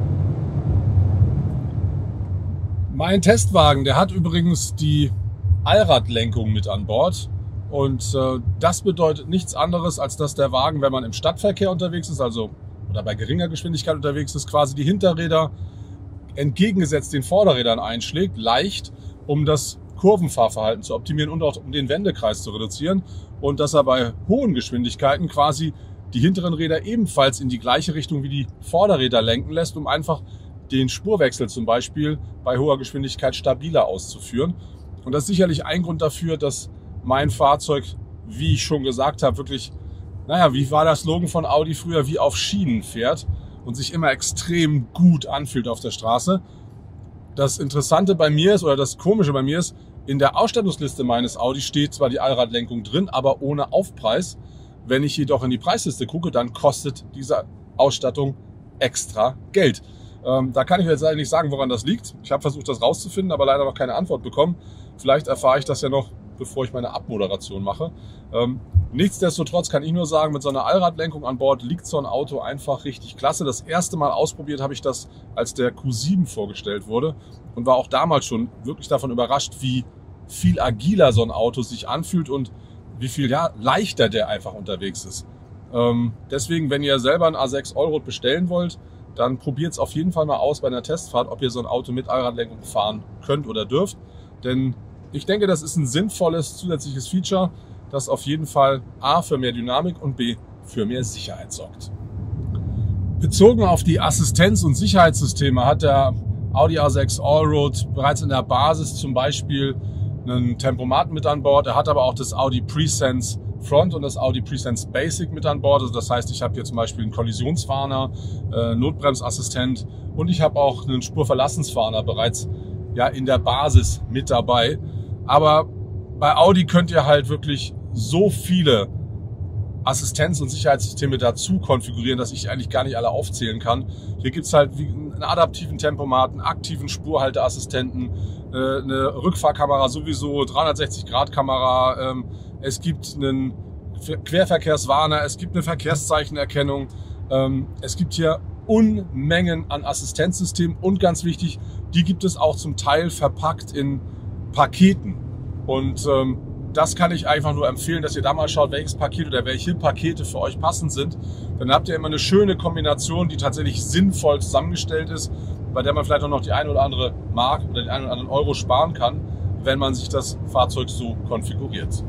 Mein Testwagen, der hat übrigens die Allradlenkung mit an Bord. Und äh, das bedeutet nichts anderes, als dass der Wagen, wenn man im Stadtverkehr unterwegs ist, also oder bei geringer Geschwindigkeit unterwegs ist, quasi die Hinterräder entgegengesetzt den Vorderrädern einschlägt, leicht, um das Kurvenfahrverhalten zu optimieren und auch um den Wendekreis zu reduzieren. Und dass er bei hohen Geschwindigkeiten quasi die hinteren Räder ebenfalls in die gleiche Richtung wie die Vorderräder lenken lässt, um einfach den Spurwechsel zum Beispiel bei hoher Geschwindigkeit stabiler auszuführen. Und das ist sicherlich ein Grund dafür, dass mein Fahrzeug, wie ich schon gesagt habe, wirklich, naja, wie war der Slogan von Audi früher, wie auf Schienen fährt und sich immer extrem gut anfühlt auf der Straße. Das Interessante bei mir ist, oder das Komische bei mir ist, in der Ausstattungsliste meines Audi steht zwar die Allradlenkung drin, aber ohne Aufpreis. Wenn ich jedoch in die Preisliste gucke, dann kostet diese Ausstattung extra Geld. Ähm, da kann ich jetzt leider nicht sagen, woran das liegt. Ich habe versucht, das rauszufinden, aber leider noch keine Antwort bekommen. Vielleicht erfahre ich das ja noch, bevor ich meine Abmoderation mache. Ähm, nichtsdestotrotz kann ich nur sagen, mit so einer Allradlenkung an Bord liegt so ein Auto einfach richtig klasse. Das erste Mal ausprobiert habe ich das, als der Q sieben vorgestellt wurde und war auch damals schon wirklich davon überrascht, wie viel agiler so ein Auto sich anfühlt und wie viel ja, leichter der einfach unterwegs ist. Ähm, deswegen, wenn ihr selber ein A sechs Allroad bestellen wollt, dann probiert es auf jeden Fall mal aus bei einer Testfahrt, ob ihr so ein Auto mit Allradlenkung fahren könnt oder dürft. Denn ich denke, das ist ein sinnvolles zusätzliches Feature, das auf jeden Fall A für mehr Dynamik und B für mehr Sicherheit sorgt. Bezogen auf die Assistenz- und Sicherheitssysteme hat der Audi A sechs Allroad bereits in der Basis zum Beispiel einen Tempomat mit an Bord. Er hat aber auch das Audi Presense Front und das Audi Presense Basic mit an Bord. Also das heißt, ich habe hier zum Beispiel einen Kollisionswarner, äh, Notbremsassistent und ich habe auch einen Spurverlassenswarner bereits ja in der Basis mit dabei. Aber bei Audi könnt ihr halt wirklich so viele Assistenz- und Sicherheitssysteme dazu konfigurieren, dass ich eigentlich gar nicht alle aufzählen kann. Hier gibt's halt wie einen adaptiven Tempomat, einen aktiven Spurhalteassistenten, eine Rückfahrkamera sowieso, dreihundertsechzig Grad Kamera, es gibt einen Querverkehrswarner, es gibt eine Verkehrszeichenerkennung, es gibt hier Unmengen an Assistenzsystemen und ganz wichtig, die gibt es auch zum Teil verpackt in Paketen. Und ähm, das kann ich einfach nur empfehlen, dass ihr da mal schaut, welches Paket oder welche Pakete für euch passend sind. Dann habt ihr immer eine schöne Kombination, die tatsächlich sinnvoll zusammengestellt ist, bei der man vielleicht auch noch die eine oder andere Mark oder den einen oder anderen Euro sparen kann, wenn man sich das Fahrzeug so konfiguriert.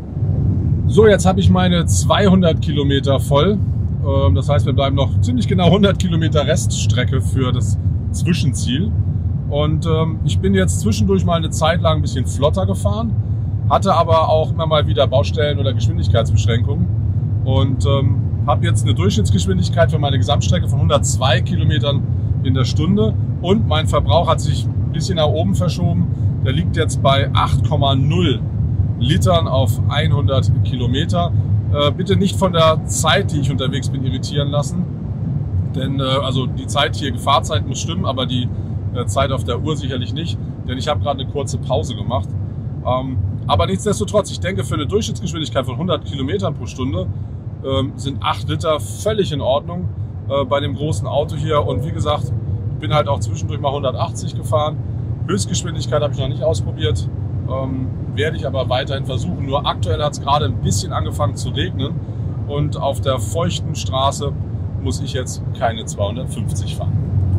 So, jetzt habe ich meine zweihundert Kilometer voll. Das heißt, wir bleiben noch ziemlich genau hundert Kilometer Reststrecke für das Zwischenziel. Und ähm, ich bin jetzt zwischendurch mal eine Zeit lang ein bisschen flotter gefahren, hatte aber auch immer mal wieder Baustellen oder Geschwindigkeitsbeschränkungen und ähm, habe jetzt eine Durchschnittsgeschwindigkeit für meine Gesamtstrecke von hundertzwei Kilometern in der Stunde und mein Verbrauch hat sich ein bisschen nach oben verschoben. Der liegt jetzt bei acht Komma null Litern auf hundert Kilometer. Äh, bitte nicht von der Zeit, die ich unterwegs bin, irritieren lassen, denn äh, also die Zeit hier, Fahrzeit muss stimmen, aber die äh, Zeit auf der Uhr sicherlich nicht, denn ich habe gerade eine kurze Pause gemacht. Ähm, aber nichtsdestotrotz, ich denke, für eine Durchschnittsgeschwindigkeit von hundert Kilometern pro Stunde ähm, sind acht Liter völlig in Ordnung äh, bei dem großen Auto hier. Und wie gesagt, bin halt auch zwischendurch mal hundertachtzig gefahren. Höchstgeschwindigkeit habe ich noch nicht ausprobiert, ähm, werde ich aber weiterhin versuchen. Nur aktuell hat es gerade ein bisschen angefangen zu regnen und auf der feuchten Straße muss ich jetzt keine zweihundertfünfzig fahren.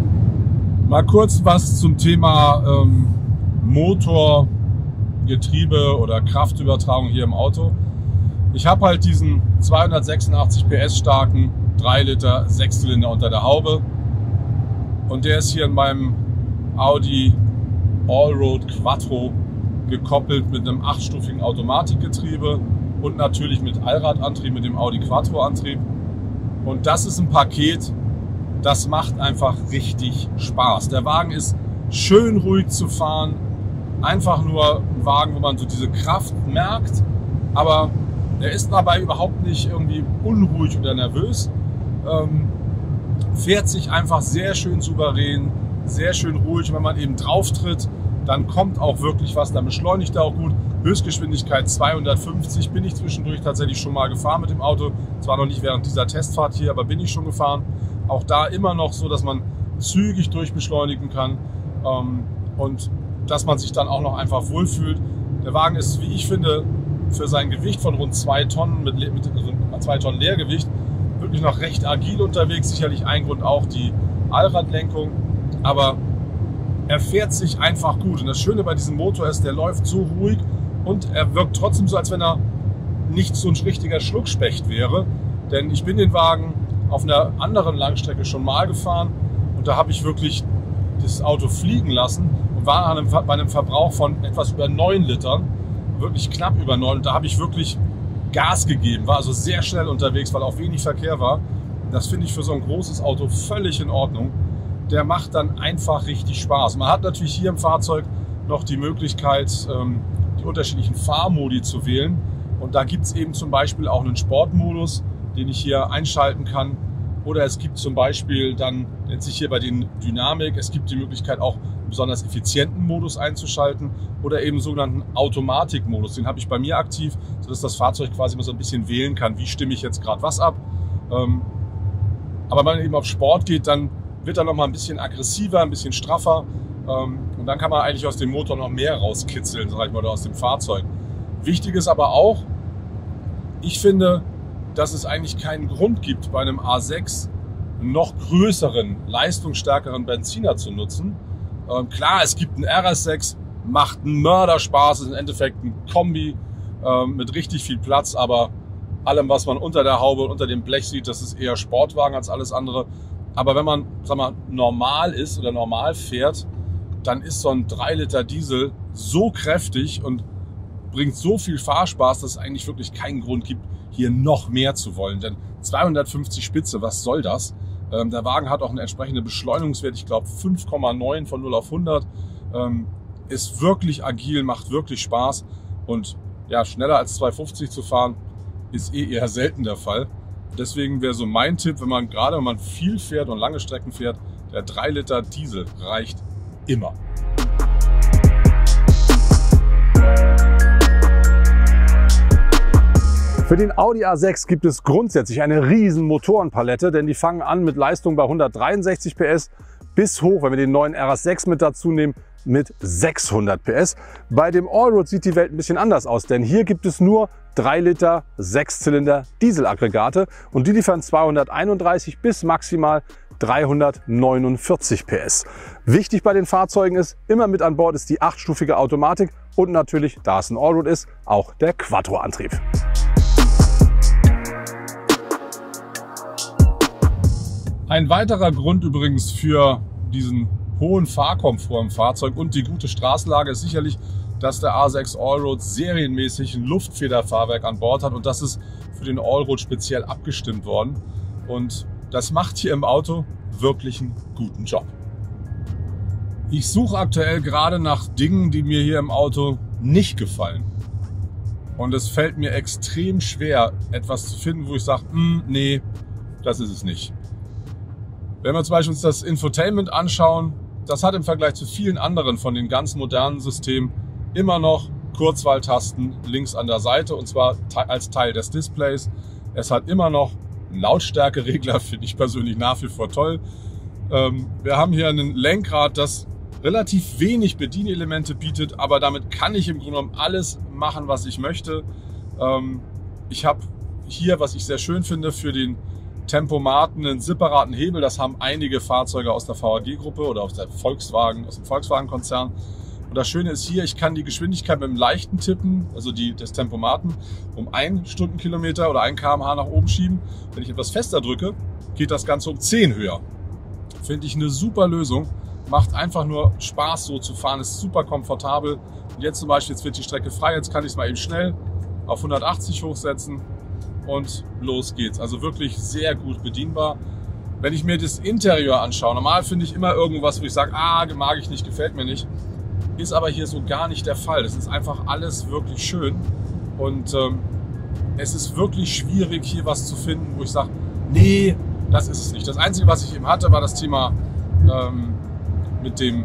Mal kurz was zum Thema ähm, Motor, Getriebe oder Kraftübertragung hier im Auto. Ich habe halt diesen zweihundertsechsundachtzig P S starken drei Liter Sechszylinder unter der Haube und der ist hier in meinem Audi Allroad Quattro gekoppelt mit einem achtstufigen Automatikgetriebe und natürlich mit Allradantrieb, mit dem Audi Quattro Antrieb. Und das ist ein Paket, das macht einfach richtig Spaß. Der Wagen ist schön ruhig zu fahren, einfach nur ein Wagen, wo man so diese Kraft merkt, aber er ist dabei überhaupt nicht irgendwie unruhig oder nervös. Ähm, fährt sich einfach sehr schön souverän, sehr schön ruhig. Und wenn man eben drauf tritt, dann kommt auch wirklich was, dann beschleunigt er auch gut. Höchstgeschwindigkeit zweihundertfünfzig bin ich zwischendurch tatsächlich schon mal gefahren mit dem Auto. Zwar noch nicht während dieser Testfahrt hier, aber bin ich schon gefahren. Auch da immer noch so, dass man zügig durchbeschleunigen kann ähm, und dass man sich dann auch noch einfach wohlfühlt. Der Wagen ist, wie ich finde, für sein Gewicht von rund zwei Tonnen, mit, mit zwei Tonnen Leergewicht, wirklich noch recht agil unterwegs. Sicherlich ein Grund auch die Allradlenkung. Aber er fährt sich einfach gut. Und das Schöne bei diesem Motor ist, der läuft so ruhig und er wirkt trotzdem so, als wenn er nicht so ein richtiger Schluckspecht wäre. Denn ich bin den Wagen auf einer anderen Langstrecke schon mal gefahren und da habe ich wirklich das Auto fliegen lassen und war an einem, bei einem Verbrauch von etwas über neun Litern, wirklich knapp über neun. Und da habe ich wirklich Gas gegeben, war also sehr schnell unterwegs, weil auch wenig Verkehr war. Das finde ich für so ein großes Auto völlig in Ordnung. Der macht dann einfach richtig Spaß. Man hat natürlich hier im Fahrzeug noch die Möglichkeit, die unterschiedlichen Fahrmodi zu wählen. Und da gibt es eben zum Beispiel auch einen Sportmodus, den ich hier einschalten kann. Oder es gibt zum Beispiel dann, nennt sich hier bei den Dynamik, es gibt die Möglichkeit auch einen besonders effizienten Modus einzuschalten oder eben sogenannten Automatikmodus. Den habe ich bei mir aktiv, sodass das Fahrzeug quasi mal so ein bisschen wählen kann, wie stimme ich jetzt gerade was ab. Aber wenn man eben auf Sport geht, dann wird er noch mal ein bisschen aggressiver, ein bisschen straffer. Und dann kann man eigentlich aus dem Motor noch mehr rauskitzeln, sag ich mal, oder aus dem Fahrzeug. Wichtig ist aber auch, ich finde, dass es eigentlich keinen Grund gibt, bei einem A sechs einen noch größeren, leistungsstärkeren Benziner zu nutzen. Ähm, klar, es gibt einen R S sechs, macht einen Mörderspaß, ist im Endeffekt ein Kombi ähm, mit richtig viel Platz, aber allem, was man unter der Haube und unter dem Blech sieht, das ist eher Sportwagen als alles andere. Aber wenn man, sag mal, normal ist oder normal fährt, dann ist so ein drei Liter Diesel so kräftig und bringt so viel Fahrspaß, dass es eigentlich wirklich keinen Grund gibt, hier noch mehr zu wollen. Denn zweihundertfünfzig Spitze, was soll das? Ähm, der Wagen hat auch einen entsprechenden Beschleunigungswert, ich glaube fünf Komma neun von null auf hundert. Ähm, ist wirklich agil, macht wirklich Spaß. Und ja, schneller als zweihundertfünfzig zu fahren, ist eh eher selten der Fall. Deswegen wäre so mein Tipp, wenn man gerade wenn man viel fährt und lange Strecken fährt, der drei Liter Diesel reicht immer. Für den Audi A sechs gibt es grundsätzlich eine riesen Motorenpalette, denn die fangen an mit Leistung bei hundertdreiundsechzig P S bis hoch, wenn wir den neuen R S sechs mit dazu nehmen, mit sechshundert P S. Bei dem Allroad sieht die Welt ein bisschen anders aus, denn hier gibt es nur drei Liter Sechszylinder Dieselaggregate und die liefern zweihunderteinunddreißig bis maximal dreihundertneunundvierzig P S. Wichtig bei den Fahrzeugen ist, immer mit an Bord ist die achtstufige Automatik und natürlich, da es ein Allroad ist, auch der Quattro-Antrieb. Ein weiterer Grund übrigens für diesen hohen Fahrkomfort im Fahrzeug und die gute Straßenlage ist sicherlich, dass der A sechs Allroad serienmäßig ein Luftfederfahrwerk an Bord hat und das ist für den Allroad speziell abgestimmt worden. Und das macht hier im Auto wirklich einen guten Job. Ich suche aktuell gerade nach Dingen, die mir hier im Auto nicht gefallen. Und es fällt mir extrem schwer, etwas zu finden, wo ich sage, nee, das ist es nicht. Wenn wir zum Beispiel uns das Infotainment anschauen, das hat im Vergleich zu vielen anderen von den ganz modernen Systemen immer noch Kurzwahltasten links an der Seite und zwar als Teil des Displays. Es hat immer noch einen Lautstärkeregler, finde ich persönlich nach wie vor toll. Wir haben hier ein Lenkrad, das relativ wenig Bedienelemente bietet, aber damit kann ich im Grunde genommen alles machen, was ich möchte. Ich habe hier, was ich sehr schön finde, für den Tempomaten einen separaten Hebel. Das haben einige Fahrzeuge aus der V A G-Gruppe oder aus der Volkswagen, aus dem Volkswagen-Konzern. Und das Schöne ist hier, ich kann die Geschwindigkeit mit einem leichten Tippen, also die des Tempomaten, um ein Stundenkilometer oder ein Kilometer pro Stunde nach oben schieben. Wenn ich etwas fester drücke, geht das Ganze um zehn höher. Finde ich eine super Lösung. Macht einfach nur Spaß, so zu fahren. Ist super komfortabel. Und jetzt zum Beispiel, jetzt wird die Strecke frei. Jetzt kann ich es mal eben schnell auf hundertachtzig hochsetzen. Und los geht's. Also wirklich sehr gut bedienbar. Wenn ich mir das Interieur anschaue, normal finde ich immer irgendwas, wo ich sage, ah, mag ich nicht, gefällt mir nicht. Ist aber hier so gar nicht der Fall. Es ist einfach alles wirklich schön. Und ähm, es ist wirklich schwierig, hier was zu finden, wo ich sage, nee, das ist es nicht. Das Einzige, was ich eben hatte, war das Thema ähm, mit dem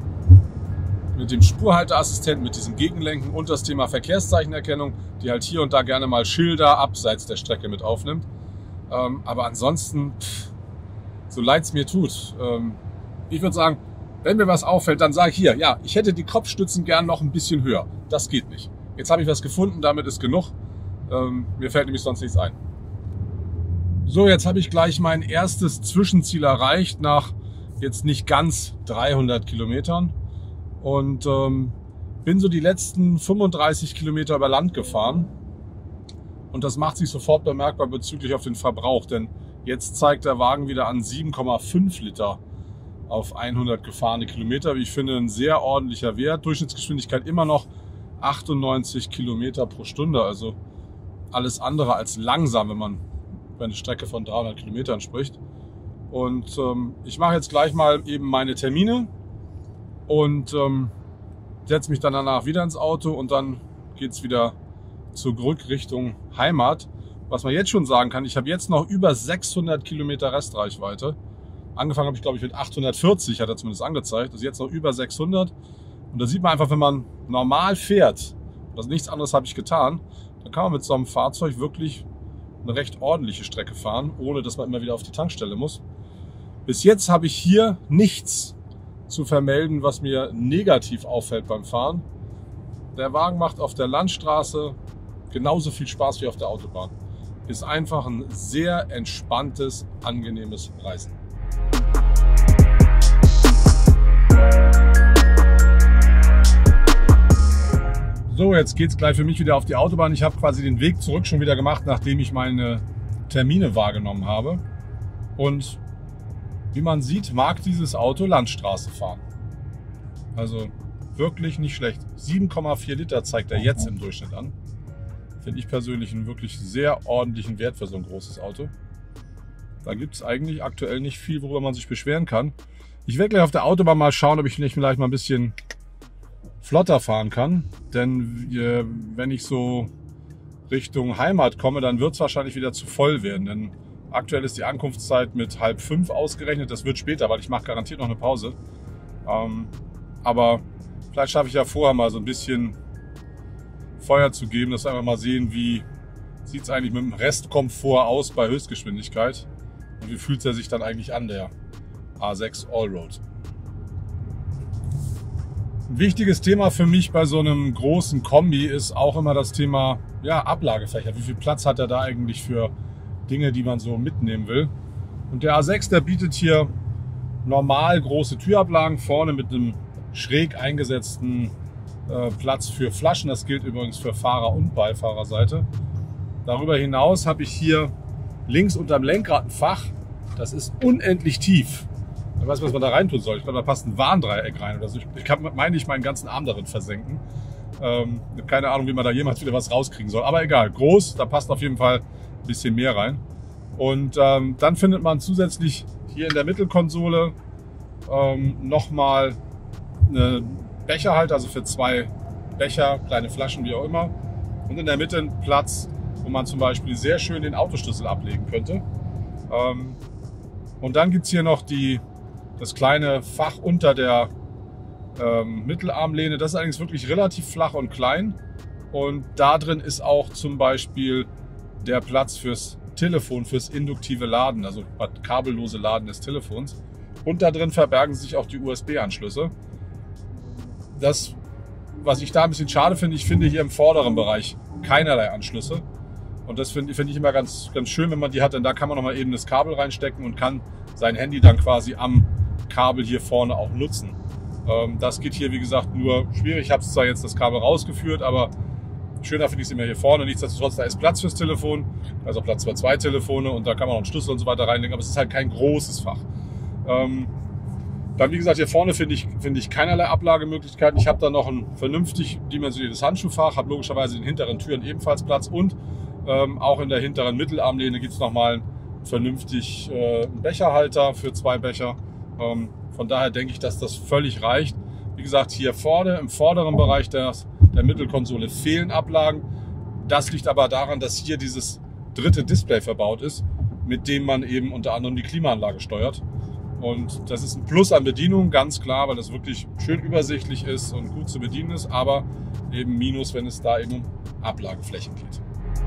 mit dem Spurhalteassistenten, mit diesem Gegenlenken und das Thema Verkehrszeichenerkennung, die halt hier und da gerne mal Schilder abseits der Strecke mit aufnimmt. Ähm, aber ansonsten, pff, so leid es mir tut, ähm, ich würde sagen, wenn mir was auffällt, dann sage ich hier, ja, ich hätte die Kopfstützen gern noch ein bisschen höher. Das geht nicht. Jetzt habe ich was gefunden, damit ist genug. Ähm, mir fällt nämlich sonst nichts ein. So, jetzt habe ich gleich mein erstes Zwischenziel erreicht nach jetzt nicht ganz dreihundert Kilometern und ähm, bin so die letzten fünfunddreißig Kilometer über Land gefahren und das macht sich sofort bemerkbar bezüglich auf den Verbrauch, denn jetzt zeigt der Wagen wieder an sieben Komma fünf Liter auf hundert gefahrene Kilometer. Wie ich finde, ein sehr ordentlicher Wert. Durchschnittsgeschwindigkeit immer noch achtundneunzig Kilometer pro Stunde, also alles andere als langsam, wenn man über eine Strecke von dreihundert Kilometern spricht. Und ähm, ich mache jetzt gleich mal eben meine Termine und ähm, setze mich dann danach wieder ins Auto und dann geht es wieder zurück Richtung Heimat. Was man jetzt schon sagen kann, ich habe jetzt noch über sechshundert Kilometer Restreichweite. Angefangen habe ich, glaube ich, mit achthundertvierzig, hat er zumindest angezeigt. Also jetzt noch über sechshundert. Und da sieht man einfach, wenn man normal fährt, also nichts anderes habe ich getan, dann kann man mit so einem Fahrzeug wirklich eine recht ordentliche Strecke fahren, ohne dass man immer wieder auf die Tankstelle muss. Bis jetzt habe ich hier nichts zu vermelden, was mir negativ auffällt beim Fahren. Der Wagen macht auf der Landstraße genauso viel Spaß wie auf der Autobahn. Ist einfach ein sehr entspanntes, angenehmes Reisen. So, jetzt geht es gleich für mich wieder auf die Autobahn. Ich habe quasi den Weg zurück schon wieder gemacht, nachdem ich meine Termine wahrgenommen habe. Und wie man sieht, mag dieses Auto Landstraße fahren. Also wirklich nicht schlecht. sieben Komma vier Liter zeigt er jetzt im Durchschnitt an. Finde ich persönlich einen wirklich sehr ordentlichen Wert für so ein großes Auto. Da gibt es eigentlich aktuell nicht viel, worüber man sich beschweren kann. Ich werde gleich auf der Autobahn mal schauen, ob ich nicht vielleicht mal ein bisschen flotter fahren kann. Denn äh, wenn ich so Richtung Heimat komme, dann wird es wahrscheinlich wieder zu voll werden. Denn aktuell ist die Ankunftszeit mit halb fünf ausgerechnet. Das wird später, weil ich mache garantiert noch eine Pause. Ähm, aber vielleicht schaffe ich ja vorher mal so ein bisschen Feuer zu geben, dass wir einfach mal sehen, wie sieht es eigentlich mit dem Restkomfort aus bei Höchstgeschwindigkeit und wie fühlt er sich dann eigentlich an, der A sechs Allroad. Ein wichtiges Thema für mich bei so einem großen Kombi ist auch immer das Thema ja, Ablagefächer. Wie viel Platz hat er da eigentlich für Dinge, die man so mitnehmen will? Und der A sechs, der bietet hier normal große Türablagen vorne mit einem schräg eingesetzten äh, Platz für Flaschen. Das gilt übrigens für Fahrer- und Beifahrerseite. Darüber hinaus habe ich hier links unterm Lenkrad ein Fach. Das ist unendlich tief. Ich weiß nicht, was man da reintun soll. Ich glaube, da passt ein Warndreieck rein. Oder so. Ich kann, meine ich, meinen ganzen Arm darin versenken. Ähm, ich habe keine Ahnung, wie man da jemals wieder was rauskriegen soll. Aber egal, groß, da passt auf jeden Fall ein bisschen mehr rein. Und ähm, dann findet man zusätzlich hier in der Mittelkonsole ähm, nochmal eine Becherhalter, also für zwei Becher, kleine Flaschen, wie auch immer. Und in der Mitte ein Platz, wo man zum Beispiel sehr schön den Autoschlüssel ablegen könnte. Ähm, und dann gibt es hier noch die, das kleine Fach unter der ähm, Mittelarmlehne. Das ist allerdings wirklich relativ flach und klein. Und da drin ist auch zum Beispiel der Platz fürs Telefon, fürs induktive Laden, also das kabellose Laden des Telefons. Und da drin verbergen sich auch die U S B-Anschlüsse. Das, was ich da ein bisschen schade finde, ich finde hier im vorderen Bereich keinerlei Anschlüsse. Und das finde find ich immer ganz, ganz schön, wenn man die hat, denn da kann man nochmal eben das Kabel reinstecken und kann sein Handy dann quasi am Kabel hier vorne auch nutzen. Ähm, das geht hier, wie gesagt, nur schwierig. Ich habe zwar jetzt das Kabel rausgeführt, aber schöner finde ich es immer hier vorne. Nichtsdestotrotz, da ist Platz fürs Telefon, also Platz für zwei Telefone und da kann man auch einen Schlüssel und so weiter reinlegen, aber es ist halt kein großes Fach. Ähm, Dann, wie gesagt, hier vorne finde ich, finde ich keinerlei Ablagemöglichkeiten. Ich habe da noch ein vernünftig dimensioniertes Handschuhfach, habe logischerweise in den hinteren Türen ebenfalls Platz und ähm, auch in der hinteren Mittelarmlehne gibt es nochmal vernünftig äh, einen Becherhalter für zwei Becher. Ähm, von daher denke ich, dass das völlig reicht. Wie gesagt, hier vorne im vorderen Bereich der, der Mittelkonsole fehlen Ablagen. Das liegt aber daran, dass hier dieses dritte Display verbaut ist, mit dem man eben unter anderem die Klimaanlage steuert. Und das ist ein Plus an Bedienung, ganz klar, weil das wirklich schön übersichtlich ist und gut zu bedienen ist, aber eben Minus, wenn es da eben um Ablageflächen geht.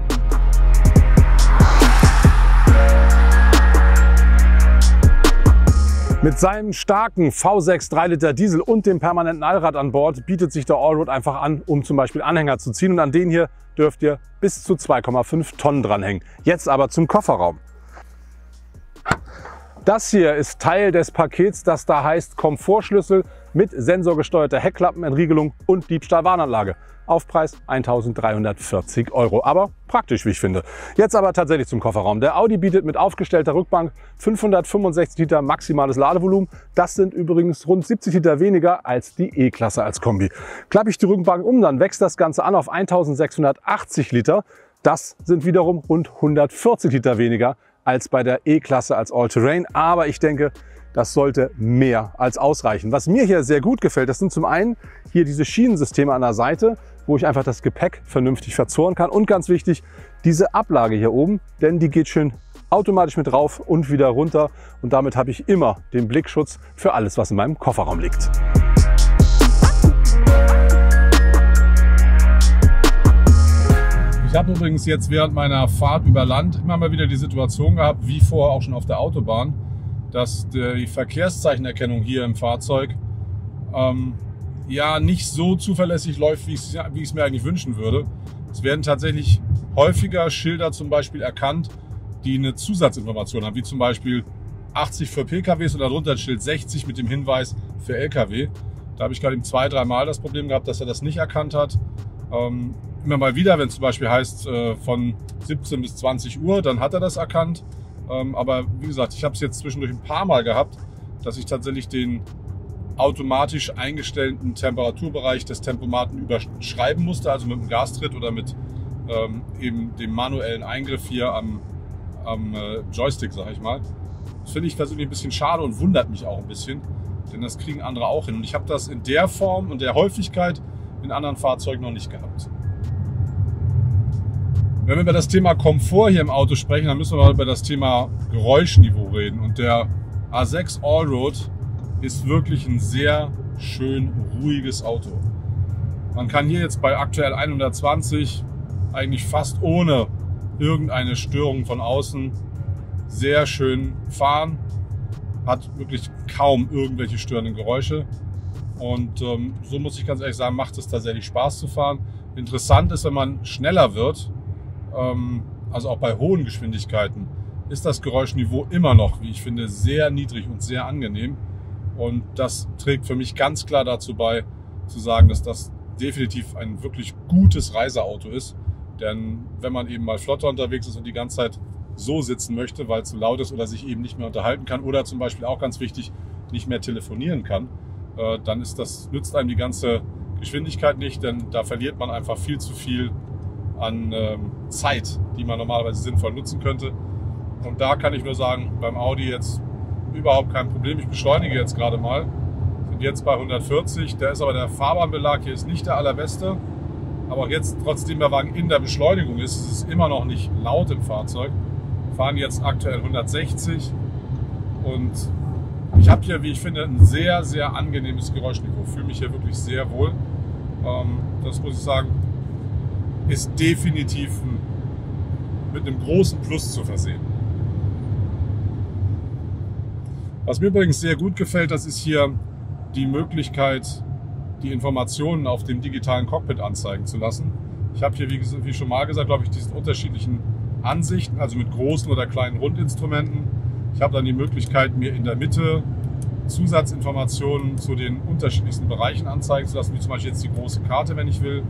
Mit seinem starken V sechs drei Liter Diesel und dem permanenten Allrad an Bord bietet sich der Allroad einfach an, um zum Beispiel Anhänger zu ziehen. Und an den hier dürft ihr bis zu zwei Komma fünf Tonnen dranhängen. Jetzt aber zum Kofferraum. Das hier ist Teil des Pakets, das da heißt Komfortschlüssel mit sensorgesteuerter Heckklappenentriegelung und Diebstahlwarnanlage. Aufpreis eintausenddreihundertvierzig Euro, aber praktisch, wie ich finde. Jetzt aber tatsächlich zum Kofferraum. Der Audi bietet mit aufgestellter Rückbank fünfhundertfünfundsechzig Liter maximales Ladevolumen. Das sind übrigens rund siebzig Liter weniger als die E-Klasse als Kombi. Klappe ich die Rückbank um, dann wächst das Ganze an auf eintausendsechshundertachtzig Liter. Das sind wiederum rund hundertvierzig Liter weniger als bei der E-Klasse als All-Terrain. Aber ich denke, das sollte mehr als ausreichen. Was mir hier sehr gut gefällt, das sind zum einen hier diese Schienensysteme an der Seite, wo ich einfach das Gepäck vernünftig verzurren kann. Und ganz wichtig, diese Ablage hier oben, denn die geht schön automatisch mit rauf und wieder runter. Und damit habe ich immer den Blickschutz für alles, was in meinem Kofferraum liegt. Ich habe übrigens jetzt während meiner Fahrt über Land immer mal wieder die Situation gehabt, wie vorher auch schon auf der Autobahn, dass die Verkehrszeichenerkennung hier im Fahrzeug ähm, ja nicht so zuverlässig läuft, wie ich es mir eigentlich wünschen würde. Es werden tatsächlich häufiger Schilder zum Beispiel erkannt, die eine Zusatzinformation haben, wie zum Beispiel achtzig für P K Ws und darunter ein Schild sechzig mit dem Hinweis für L K W. Da habe ich gerade zwei, dreimal das Problem gehabt, dass er das nicht erkannt hat. Ähm, immer mal wieder, wenn es zum Beispiel heißt äh, von siebzehn bis zwanzig Uhr, dann hat er das erkannt. Ähm, aber wie gesagt, ich habe es jetzt zwischendurch ein paar Mal gehabt, dass ich tatsächlich den automatisch eingestellten Temperaturbereich des Tempomaten überschreiben musste, also mit dem Gastritt oder mit ähm, eben dem manuellen Eingriff hier am, am äh, Joystick, sag ich mal. Das finde ich persönlich ein bisschen schade und wundert mich auch ein bisschen, denn das kriegen andere auch hin. Und ich habe das in der Form und der Häufigkeit in anderen Fahrzeugen noch nicht gehabt. Wenn wir über das Thema Komfort hier im Auto sprechen, dann müssen wir mal über das Thema Geräuschniveau reden. Und der A sechs Allroad ist wirklich ein sehr schön ruhiges Auto. Man kann hier jetzt bei aktuell hundertzwanzig eigentlich fast ohne irgendeine Störung von außen sehr schön fahren. Hat wirklich kaum irgendwelche störenden Geräusche. Und ähm, so muss ich ganz ehrlich sagen, macht es tatsächlich Spaß zu fahren. Interessant ist, wenn man schneller wird, ähm, also auch bei hohen Geschwindigkeiten, ist das Geräuschniveau immer noch, wie ich finde, sehr niedrig und sehr angenehm. Und das trägt für mich ganz klar dazu bei, zu sagen, dass das definitiv ein wirklich gutes Reiseauto ist. Denn wenn man eben mal flotter unterwegs ist und die ganze Zeit so sitzen möchte, weil es zu laut ist oder sich eben nicht mehr unterhalten kann oder zum Beispiel auch ganz wichtig, nicht mehr telefonieren kann, äh, dann ist das, nützt einem die ganze Geschwindigkeit nicht, denn da verliert man einfach viel zu viel an ähm, Zeit, die man normalerweise sinnvoll nutzen könnte. Und da kann ich nur sagen, beim Audi jetzt überhaupt kein Problem. Ich beschleunige jetzt gerade mal. Sind jetzt bei hundertvierzig. Der ist aber der Fahrbahnbelag hier ist nicht der allerbeste. Aber auch jetzt, trotzdem der Wagen in der Beschleunigung ist, ist es immer noch nicht laut im Fahrzeug. Wir fahren jetzt aktuell hundertsechzig. Und ich habe hier, wie ich finde, ein sehr, sehr angenehmes Geräuschniveau. Fühle mich hier wirklich sehr wohl. Ähm, das muss ich sagen, ist definitiv mit einem großen Plus zu versehen. Was mir übrigens sehr gut gefällt, das ist hier die Möglichkeit, die Informationen auf dem digitalen Cockpit anzeigen zu lassen. Ich habe hier, wie, wie schon mal gesagt, glaube ich, diese unterschiedlichen Ansichten, also mit großen oder kleinen Rundinstrumenten. Ich habe dann die Möglichkeit, mir in der Mitte Zusatzinformationen zu den unterschiedlichsten Bereichen anzeigen zu lassen, wie zum Beispiel jetzt die große Karte, wenn ich will.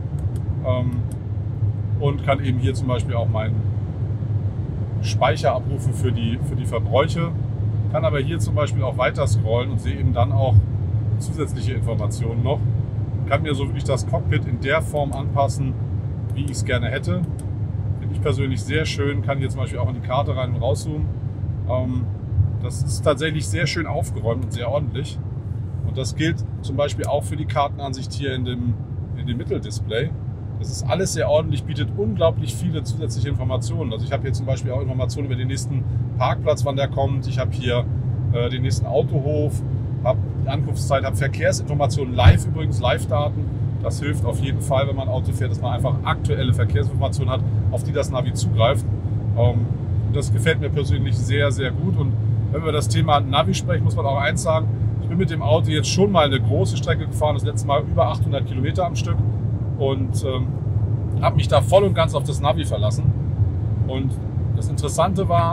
Und kann eben hier zum Beispiel auch meinen Speicher abrufen für die, für die Verbräuche. Kann aber hier zum Beispiel auch weiter scrollen und sehe eben dann auch zusätzliche Informationen noch. Kann mir so wirklich das Cockpit in der Form anpassen, wie ich es gerne hätte. Finde ich persönlich sehr schön. Kann hier zum Beispiel auch in die Karte rein und rauszoomen. Das ist tatsächlich sehr schön aufgeräumt und sehr ordentlich. Und das gilt zum Beispiel auch für die Kartenansicht hier in dem, in dem Mitteldisplay. Das ist alles sehr ordentlich, bietet unglaublich viele zusätzliche Informationen. Also ich habe hier zum Beispiel auch Informationen über den nächsten Parkplatz, wann der kommt. Ich habe hier äh, den nächsten Autohof, habe die Ankunftszeit, habe Verkehrsinformationen live, übrigens Live-Daten. Das hilft auf jeden Fall, wenn man Auto fährt, dass man einfach aktuelle Verkehrsinformationen hat, auf die das Navi zugreift. Ähm, das gefällt mir persönlich sehr, sehr gut. Und wenn wir über das Thema Navi sprechen, muss man auch eins sagen. Ich bin mit dem Auto jetzt schon mal eine große Strecke gefahren, das letzte Mal über achthundert Kilometer am Stück. Und ähm, habe mich da voll und ganz auf das Navi verlassen. Und das Interessante war,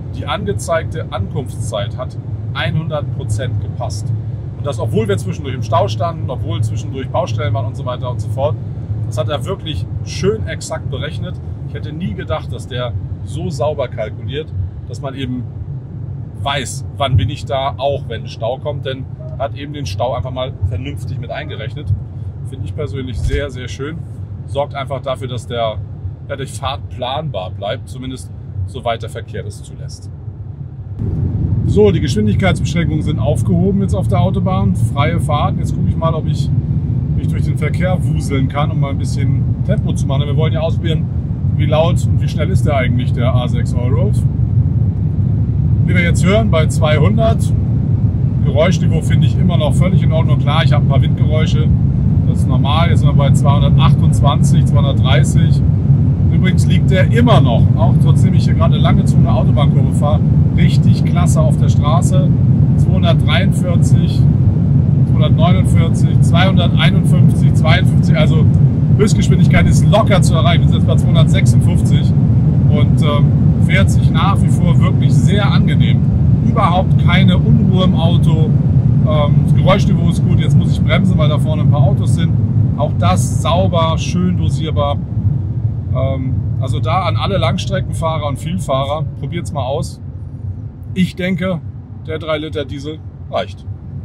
die angezeigte Ankunftszeit hat hundert Prozent gepasst. Und das, obwohl wir zwischendurch im Stau standen, obwohl zwischendurch Baustellen waren und so weiter und so fort. Das hat er wirklich schön exakt berechnet. Ich hätte nie gedacht, dass der so sauber kalkuliert, dass man eben weiß, wann bin ich da, auch wenn ein Stau kommt. Denn er hat eben den Stau einfach mal vernünftig mit eingerechnet. Finde ich persönlich sehr, sehr schön. Sorgt einfach dafür, dass der, ja, die Fahrt planbar bleibt, zumindest soweit der Verkehr das zulässt. So, die Geschwindigkeitsbeschränkungen sind aufgehoben jetzt auf der Autobahn. Freie Fahrt. Jetzt gucke ich mal, ob ich mich durch den Verkehr wuseln kann, um mal ein bisschen Tempo zu machen. Wir wollen ja ausprobieren, wie laut und wie schnell ist der eigentlich, der A sechs Allroad. Wie wir jetzt hören, bei zweihundert. Geräuschniveau finde ich immer noch völlig in Ordnung. Klar, ich habe ein paar Windgeräusche. Das ist normal. Jetzt sind wir bei zweihundertachtundzwanzig, zweihundertdreißig. Übrigens liegt der immer noch, auch trotzdem ich hier gerade lange zu einer Autobahnkurve fahre, richtig klasse auf der Straße. zweihundertdreiundvierzig, zweihundertneunundvierzig, zweihunderteinundfünfzig, zweiundfünfzig, also Höchstgeschwindigkeit ist locker zu erreichen. Wir sind jetzt bei zweihundertsechsundfünfzig und ähm, fährt sich nach wie vor wirklich sehr angenehm. Überhaupt keine Unruhe im Auto. Ähm, das Geräuschniveau ist gut. Jetzt muss ich bremsen, weil da vorne ein paar Autos sind. Auch das sauber, schön dosierbar. Ähm, also da an alle Langstreckenfahrer und Vielfahrer, probiert es mal aus. Ich denke, der drei Liter Diesel reicht.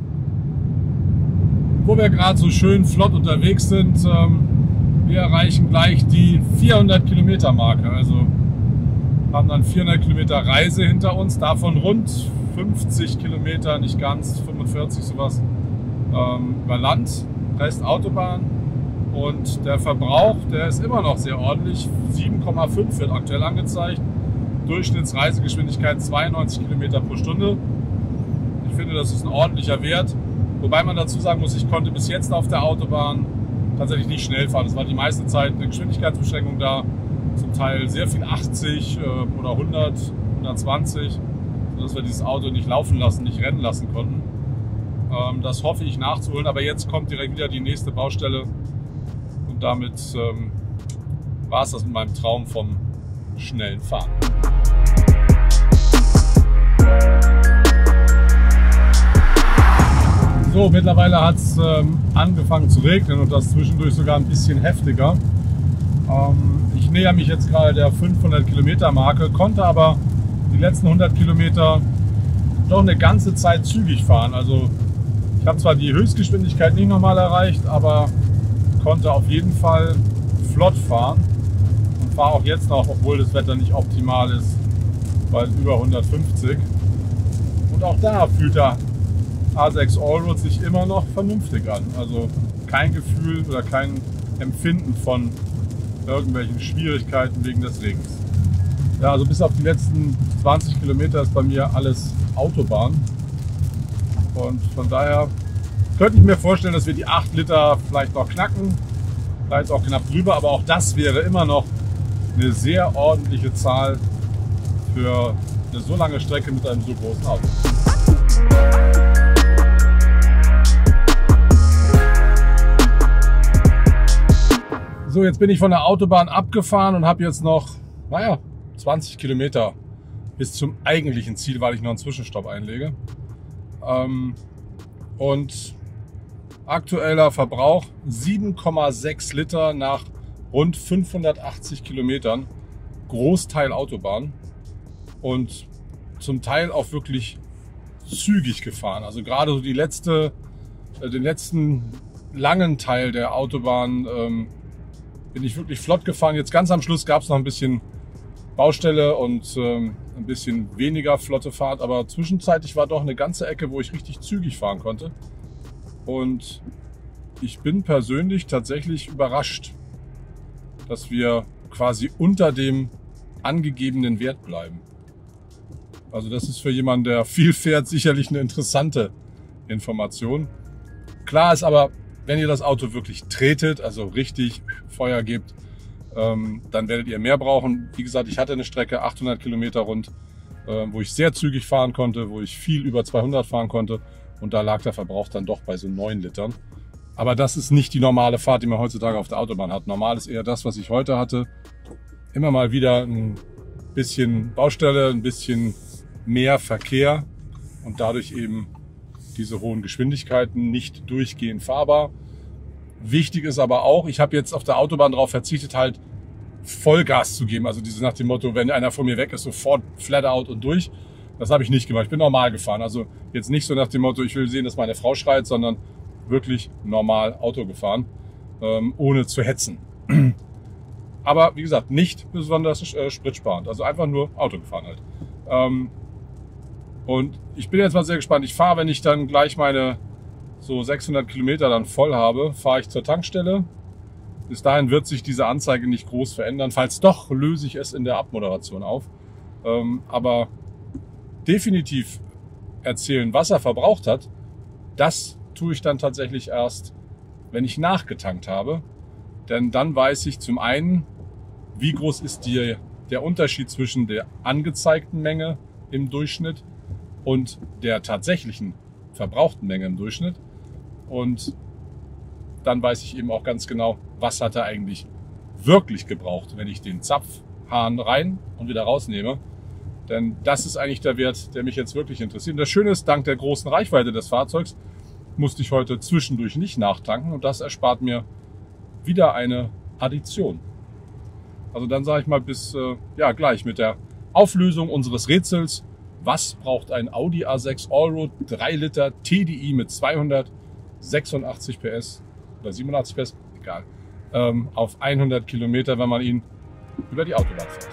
Wo wir gerade so schön flott unterwegs sind, ähm, wir erreichen gleich die vierhundert Kilometer Marke. Also haben dann vierhundert Kilometer Reise hinter uns, davon rund fünfzig Kilometer, nicht ganz, fünfundvierzig sowas, ähm, über Land, Rest Autobahn. Und der Verbrauch, der ist immer noch sehr ordentlich, sieben Komma fünf wird aktuell angezeigt. Durchschnittsreisegeschwindigkeit zweiundneunzig Kilometer pro Stunde. Ich finde, das ist ein ordentlicher Wert. Wobei man dazu sagen muss, ich konnte bis jetzt auf der Autobahn tatsächlich nicht schnell fahren. Es war die meiste Zeit eine Geschwindigkeitsbeschränkung da, zum Teil sehr viel achtzig äh, oder hundert, hundertzwanzig, sodass wir dieses Auto nicht laufen lassen, nicht rennen lassen konnten. Ähm, das hoffe ich nachzuholen, aber jetzt kommt direkt wieder die nächste Baustelle und damit ähm, war es das mit meinem Traum vom schnellen Fahren. So, mittlerweile hat es ähm, angefangen zu regnen und das zwischendurch sogar ein bisschen heftiger. Ähm, ich näher mich jetzt gerade der fünfhundert Kilometer Marke, konnte aber die letzten hundert Kilometer doch eine ganze Zeit zügig fahren. Also ich habe zwar die Höchstgeschwindigkeit nicht nochmal erreicht, aber konnte auf jeden Fall flott fahren und fahre auch jetzt noch, obwohl das Wetter nicht optimal ist, bei über hundertfünfzig. Und auch da fühlt der A sechs Allroad sich immer noch vernünftig an. Also kein Gefühl oder kein Empfinden von irgendwelchen Schwierigkeiten wegen des Regens. Ja, also bis auf die letzten zwanzig Kilometer ist bei mir alles Autobahn. Und von daher könnte ich mir vorstellen, dass wir die acht Liter vielleicht noch knacken. Vielleicht auch knapp drüber, aber auch das wäre immer noch eine sehr ordentliche Zahl für eine so lange Strecke mit einem so großen Auto. So, jetzt bin ich von der Autobahn abgefahren und habe jetzt noch, naja, zwanzig Kilometer bis zum eigentlichen Ziel, weil ich noch einen Zwischenstopp einlege. Ähm, und aktueller Verbrauch sieben Komma sechs Liter nach rund fünfhundertachtzig Kilometern. Großteil Autobahn und zum Teil auch wirklich zügig gefahren. Also gerade so die letzte, äh, den letzten langen Teil der Autobahn ähm, bin ich wirklich flott gefahren. Jetzt ganz am Schluss gab es noch ein bisschen Baustelle und ähm, ein bisschen weniger flotte Fahrt, aber zwischenzeitlich war doch eine ganze Ecke, wo ich richtig zügig fahren konnte. Und ich bin persönlich tatsächlich überrascht, dass wir quasi unter dem angegebenen Wert bleiben. Also das ist für jemanden, der viel fährt, sicherlich eine interessante Information. Klar ist aber, wenn ihr das Auto wirklich tretet, also richtig Feuer gebt, ähm, dann werdet ihr mehr brauchen. Wie gesagt, ich hatte eine Strecke achthundert Kilometer rund, äh, wo ich sehr zügig fahren konnte, wo ich viel über zweihundert fahren konnte und da lag der Verbrauch dann doch bei so neun Litern. Aber das ist nicht die normale Fahrt, die man heutzutage auf der Autobahn hat. Normal ist eher das, was ich heute hatte. Immer mal wieder ein bisschen Baustelle, ein bisschen mehr Verkehr und dadurch eben diese hohen Geschwindigkeiten, nicht durchgehend fahrbar. Wichtig ist aber auch, ich habe jetzt auf der Autobahn darauf verzichtet, halt Vollgas zu geben. Also dieses nach dem Motto, wenn einer von mir weg ist, sofort flat out und durch. Das habe ich nicht gemacht. Ich bin normal gefahren. Also jetzt nicht so nach dem Motto, ich will sehen, dass meine Frau schreit, sondern wirklich normal Auto gefahren, ähm, ohne zu hetzen. Aber wie gesagt, nicht besonders äh, spritsparend. Also einfach nur Auto gefahren halt. Ähm, und ich bin jetzt mal sehr gespannt. Ich fahre, wenn ich dann gleich meine so sechshundert Kilometer dann voll habe, fahre ich zur Tankstelle. Bis dahin wird sich diese Anzeige nicht groß verändern. Falls doch, löse ich es in der Abmoderation auf. Ähm, aber definitiv erzählen, was er verbraucht hat, das tue ich dann tatsächlich erst, wenn ich nachgetankt habe. Denn dann weiß ich zum einen, wie groß ist die, der Unterschied zwischen der angezeigten Menge im Durchschnitt und der tatsächlichen verbrauchten Menge im Durchschnitt. Und dann weiß ich eben auch ganz genau, was hat er eigentlich wirklich gebraucht, wenn ich den Zapfhahn rein und wieder rausnehme. Denn das ist eigentlich der Wert, der mich jetzt wirklich interessiert. Und das Schöne ist, dank der großen Reichweite des Fahrzeugs musste ich heute zwischendurch nicht nachtanken und das erspart mir wieder eine Addition. Also dann sage ich mal bis äh, ja gleich mit der Auflösung unseres Rätsels. Was braucht ein Audi A sechs Allroad drei Liter T D I mit zweihundertsechsundachtzig P S oder siebenundachtzig P S, egal, ähm, auf hundert Kilometer, wenn man ihn über die Autobahn fährt?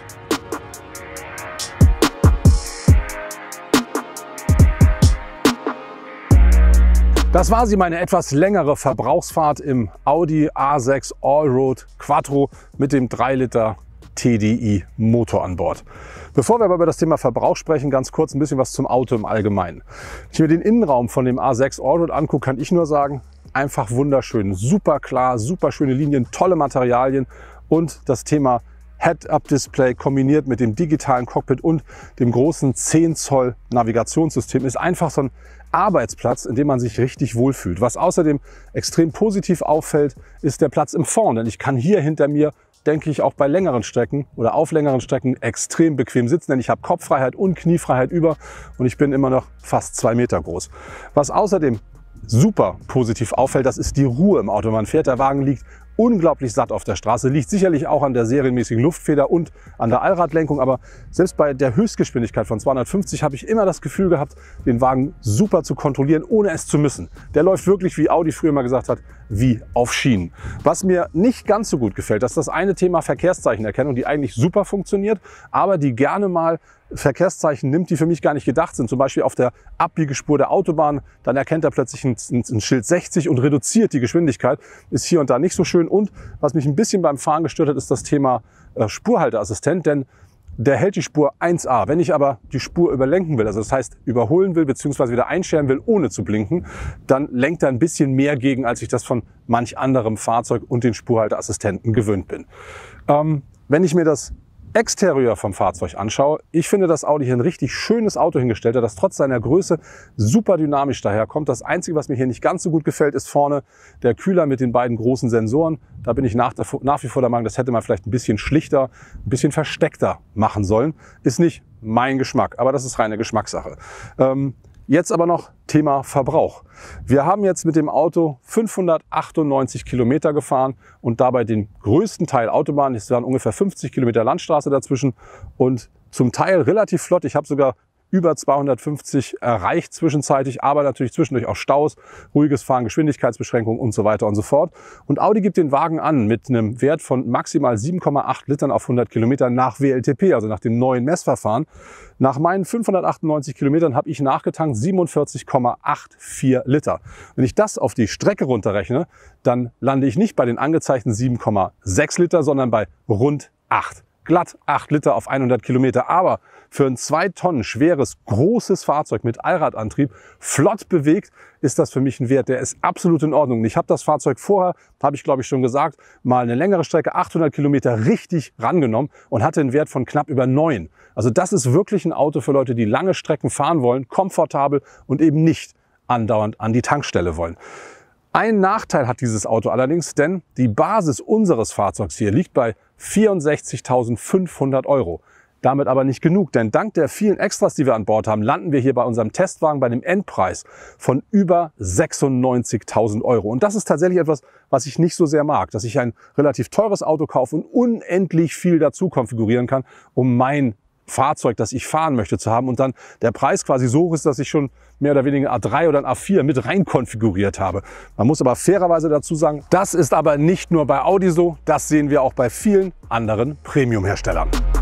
Das war sie, meine etwas längere Verbrauchsfahrt im Audi A sechs Allroad Quattro mit dem drei Liter T D I Motor an Bord. Bevor wir aber über das Thema Verbrauch sprechen, ganz kurz ein bisschen was zum Auto im Allgemeinen. Wenn ich mir den Innenraum von dem A sechs Allroad angucke, kann ich nur sagen, einfach wunderschön, super klar, super schöne Linien, tolle Materialien und das Thema Head-Up-Display kombiniert mit dem digitalen Cockpit und dem großen zehn Zoll Navigationssystem ist einfach so ein Arbeitsplatz, in dem man sich richtig wohlfühlt. Was außerdem extrem positiv auffällt, ist der Platz im Fond. Denn ich kann hier hinter mir, denke ich, auch bei längeren Strecken oder auf längeren Strecken extrem bequem sitzen. Denn ich habe Kopffreiheit und Kniefreiheit über und ich bin immer noch fast zwei Meter groß. Was außerdem super positiv auffällt, das ist die Ruhe im Auto. Man fährt, der Wagen liegt unglaublich satt auf der Straße, liegt sicherlich auch an der serienmäßigen Luftfeder und an der Allradlenkung, aber selbst bei der Höchstgeschwindigkeit von zweihundertfünfzig habe ich immer das Gefühl gehabt, den Wagen super zu kontrollieren, ohne es zu müssen. Der läuft wirklich, wie Audi früher mal gesagt hat, wie auf Schienen. Was mir nicht ganz so gut gefällt, das ist das eine Thema Verkehrszeichenerkennung, die eigentlich super funktioniert, aber die gerne mal Verkehrszeichen nimmt, die für mich gar nicht gedacht sind. Zum Beispiel auf der Abbiegespur der Autobahn, dann erkennt er plötzlich ein, ein Schild sechzig und reduziert die Geschwindigkeit. Ist hier und da nicht so schön. Und was mich ein bisschen beim Fahren gestört hat, ist das Thema äh, Spurhalteassistent, denn der hält die Spur eins A. Wenn ich aber die Spur überlenken will, also das heißt überholen will bzw. wieder einscheren will, ohne zu blinken, dann lenkt er ein bisschen mehr gegen, als ich das von manch anderem Fahrzeug und den Spurhalteassistenten gewöhnt bin. Ähm, wenn ich mir das Exterieur vom Fahrzeug anschaue, ich finde, dass Audi hier ein richtig schönes Auto hingestellt hat, das trotz seiner Größe super dynamisch daherkommt. Das Einzige, was mir hier nicht ganz so gut gefällt, ist vorne der Kühler mit den beiden großen Sensoren. Da bin ich nach, der, nach wie vor der Meinung, das hätte man vielleicht ein bisschen schlichter, ein bisschen versteckter machen sollen. Ist nicht mein Geschmack, aber das ist reine Geschmackssache. Ähm, Jetzt aber noch Thema Verbrauch. Wir haben jetzt mit dem Auto fünfhundertachtundneunzig Kilometer gefahren und dabei den größten Teil Autobahn. Es waren ungefähr fünfzig Kilometer Landstraße dazwischen und zum Teil relativ flott. Ich habe sogar über zweihundertfünfzig erreicht zwischenzeitlich, aber natürlich zwischendurch auch Staus, ruhiges Fahren, Geschwindigkeitsbeschränkungen und so weiter und so fort. Und Audi gibt den Wagen an mit einem Wert von maximal sieben Komma acht Litern auf hundert Kilometer nach W L T P, also nach dem neuen Messverfahren. Nach meinen fünfhundertachtundneunzig Kilometern habe ich nachgetankt siebenundvierzig Komma vierundachtzig Liter. Wenn ich das auf die Strecke runterrechne, dann lande ich nicht bei den angezeigten sieben Komma sechs Liter, sondern bei rund acht. Glatt acht Liter auf hundert Kilometer. Aber für ein zwei Tonnen schweres, großes Fahrzeug mit Allradantrieb, flott bewegt, ist das für mich ein Wert, der ist absolut in Ordnung. Ich habe das Fahrzeug vorher, habe ich glaube ich schon gesagt, mal eine längere Strecke, achthundert Kilometer, richtig rangenommen und hatte einen Wert von knapp über neun. Also das ist wirklich ein Auto für Leute, die lange Strecken fahren wollen, komfortabel und eben nicht andauernd an die Tankstelle wollen. Ein Nachteil hat dieses Auto allerdings, denn die Basis unseres Fahrzeugs hier liegt bei vierundsechzigtausendfünfhundert Euro. Damit aber nicht genug, denn dank der vielen Extras, die wir an Bord haben, landen wir hier bei unserem Testwagen bei einem Endpreis von über sechsundneunzigtausend Euro. Und das ist tatsächlich etwas, was ich nicht so sehr mag, dass ich ein relativ teures Auto kaufe und unendlich viel dazu konfigurieren kann, um mein Fahrzeug, das ich fahren möchte, zu haben und dann der Preis quasi so hoch ist, dass ich schon mehr oder weniger ein A drei oder ein A vier mit rein konfiguriert habe. Man muss aber fairerweise dazu sagen, das ist aber nicht nur bei Audi so, das sehen wir auch bei vielen anderen Premium-Herstellern.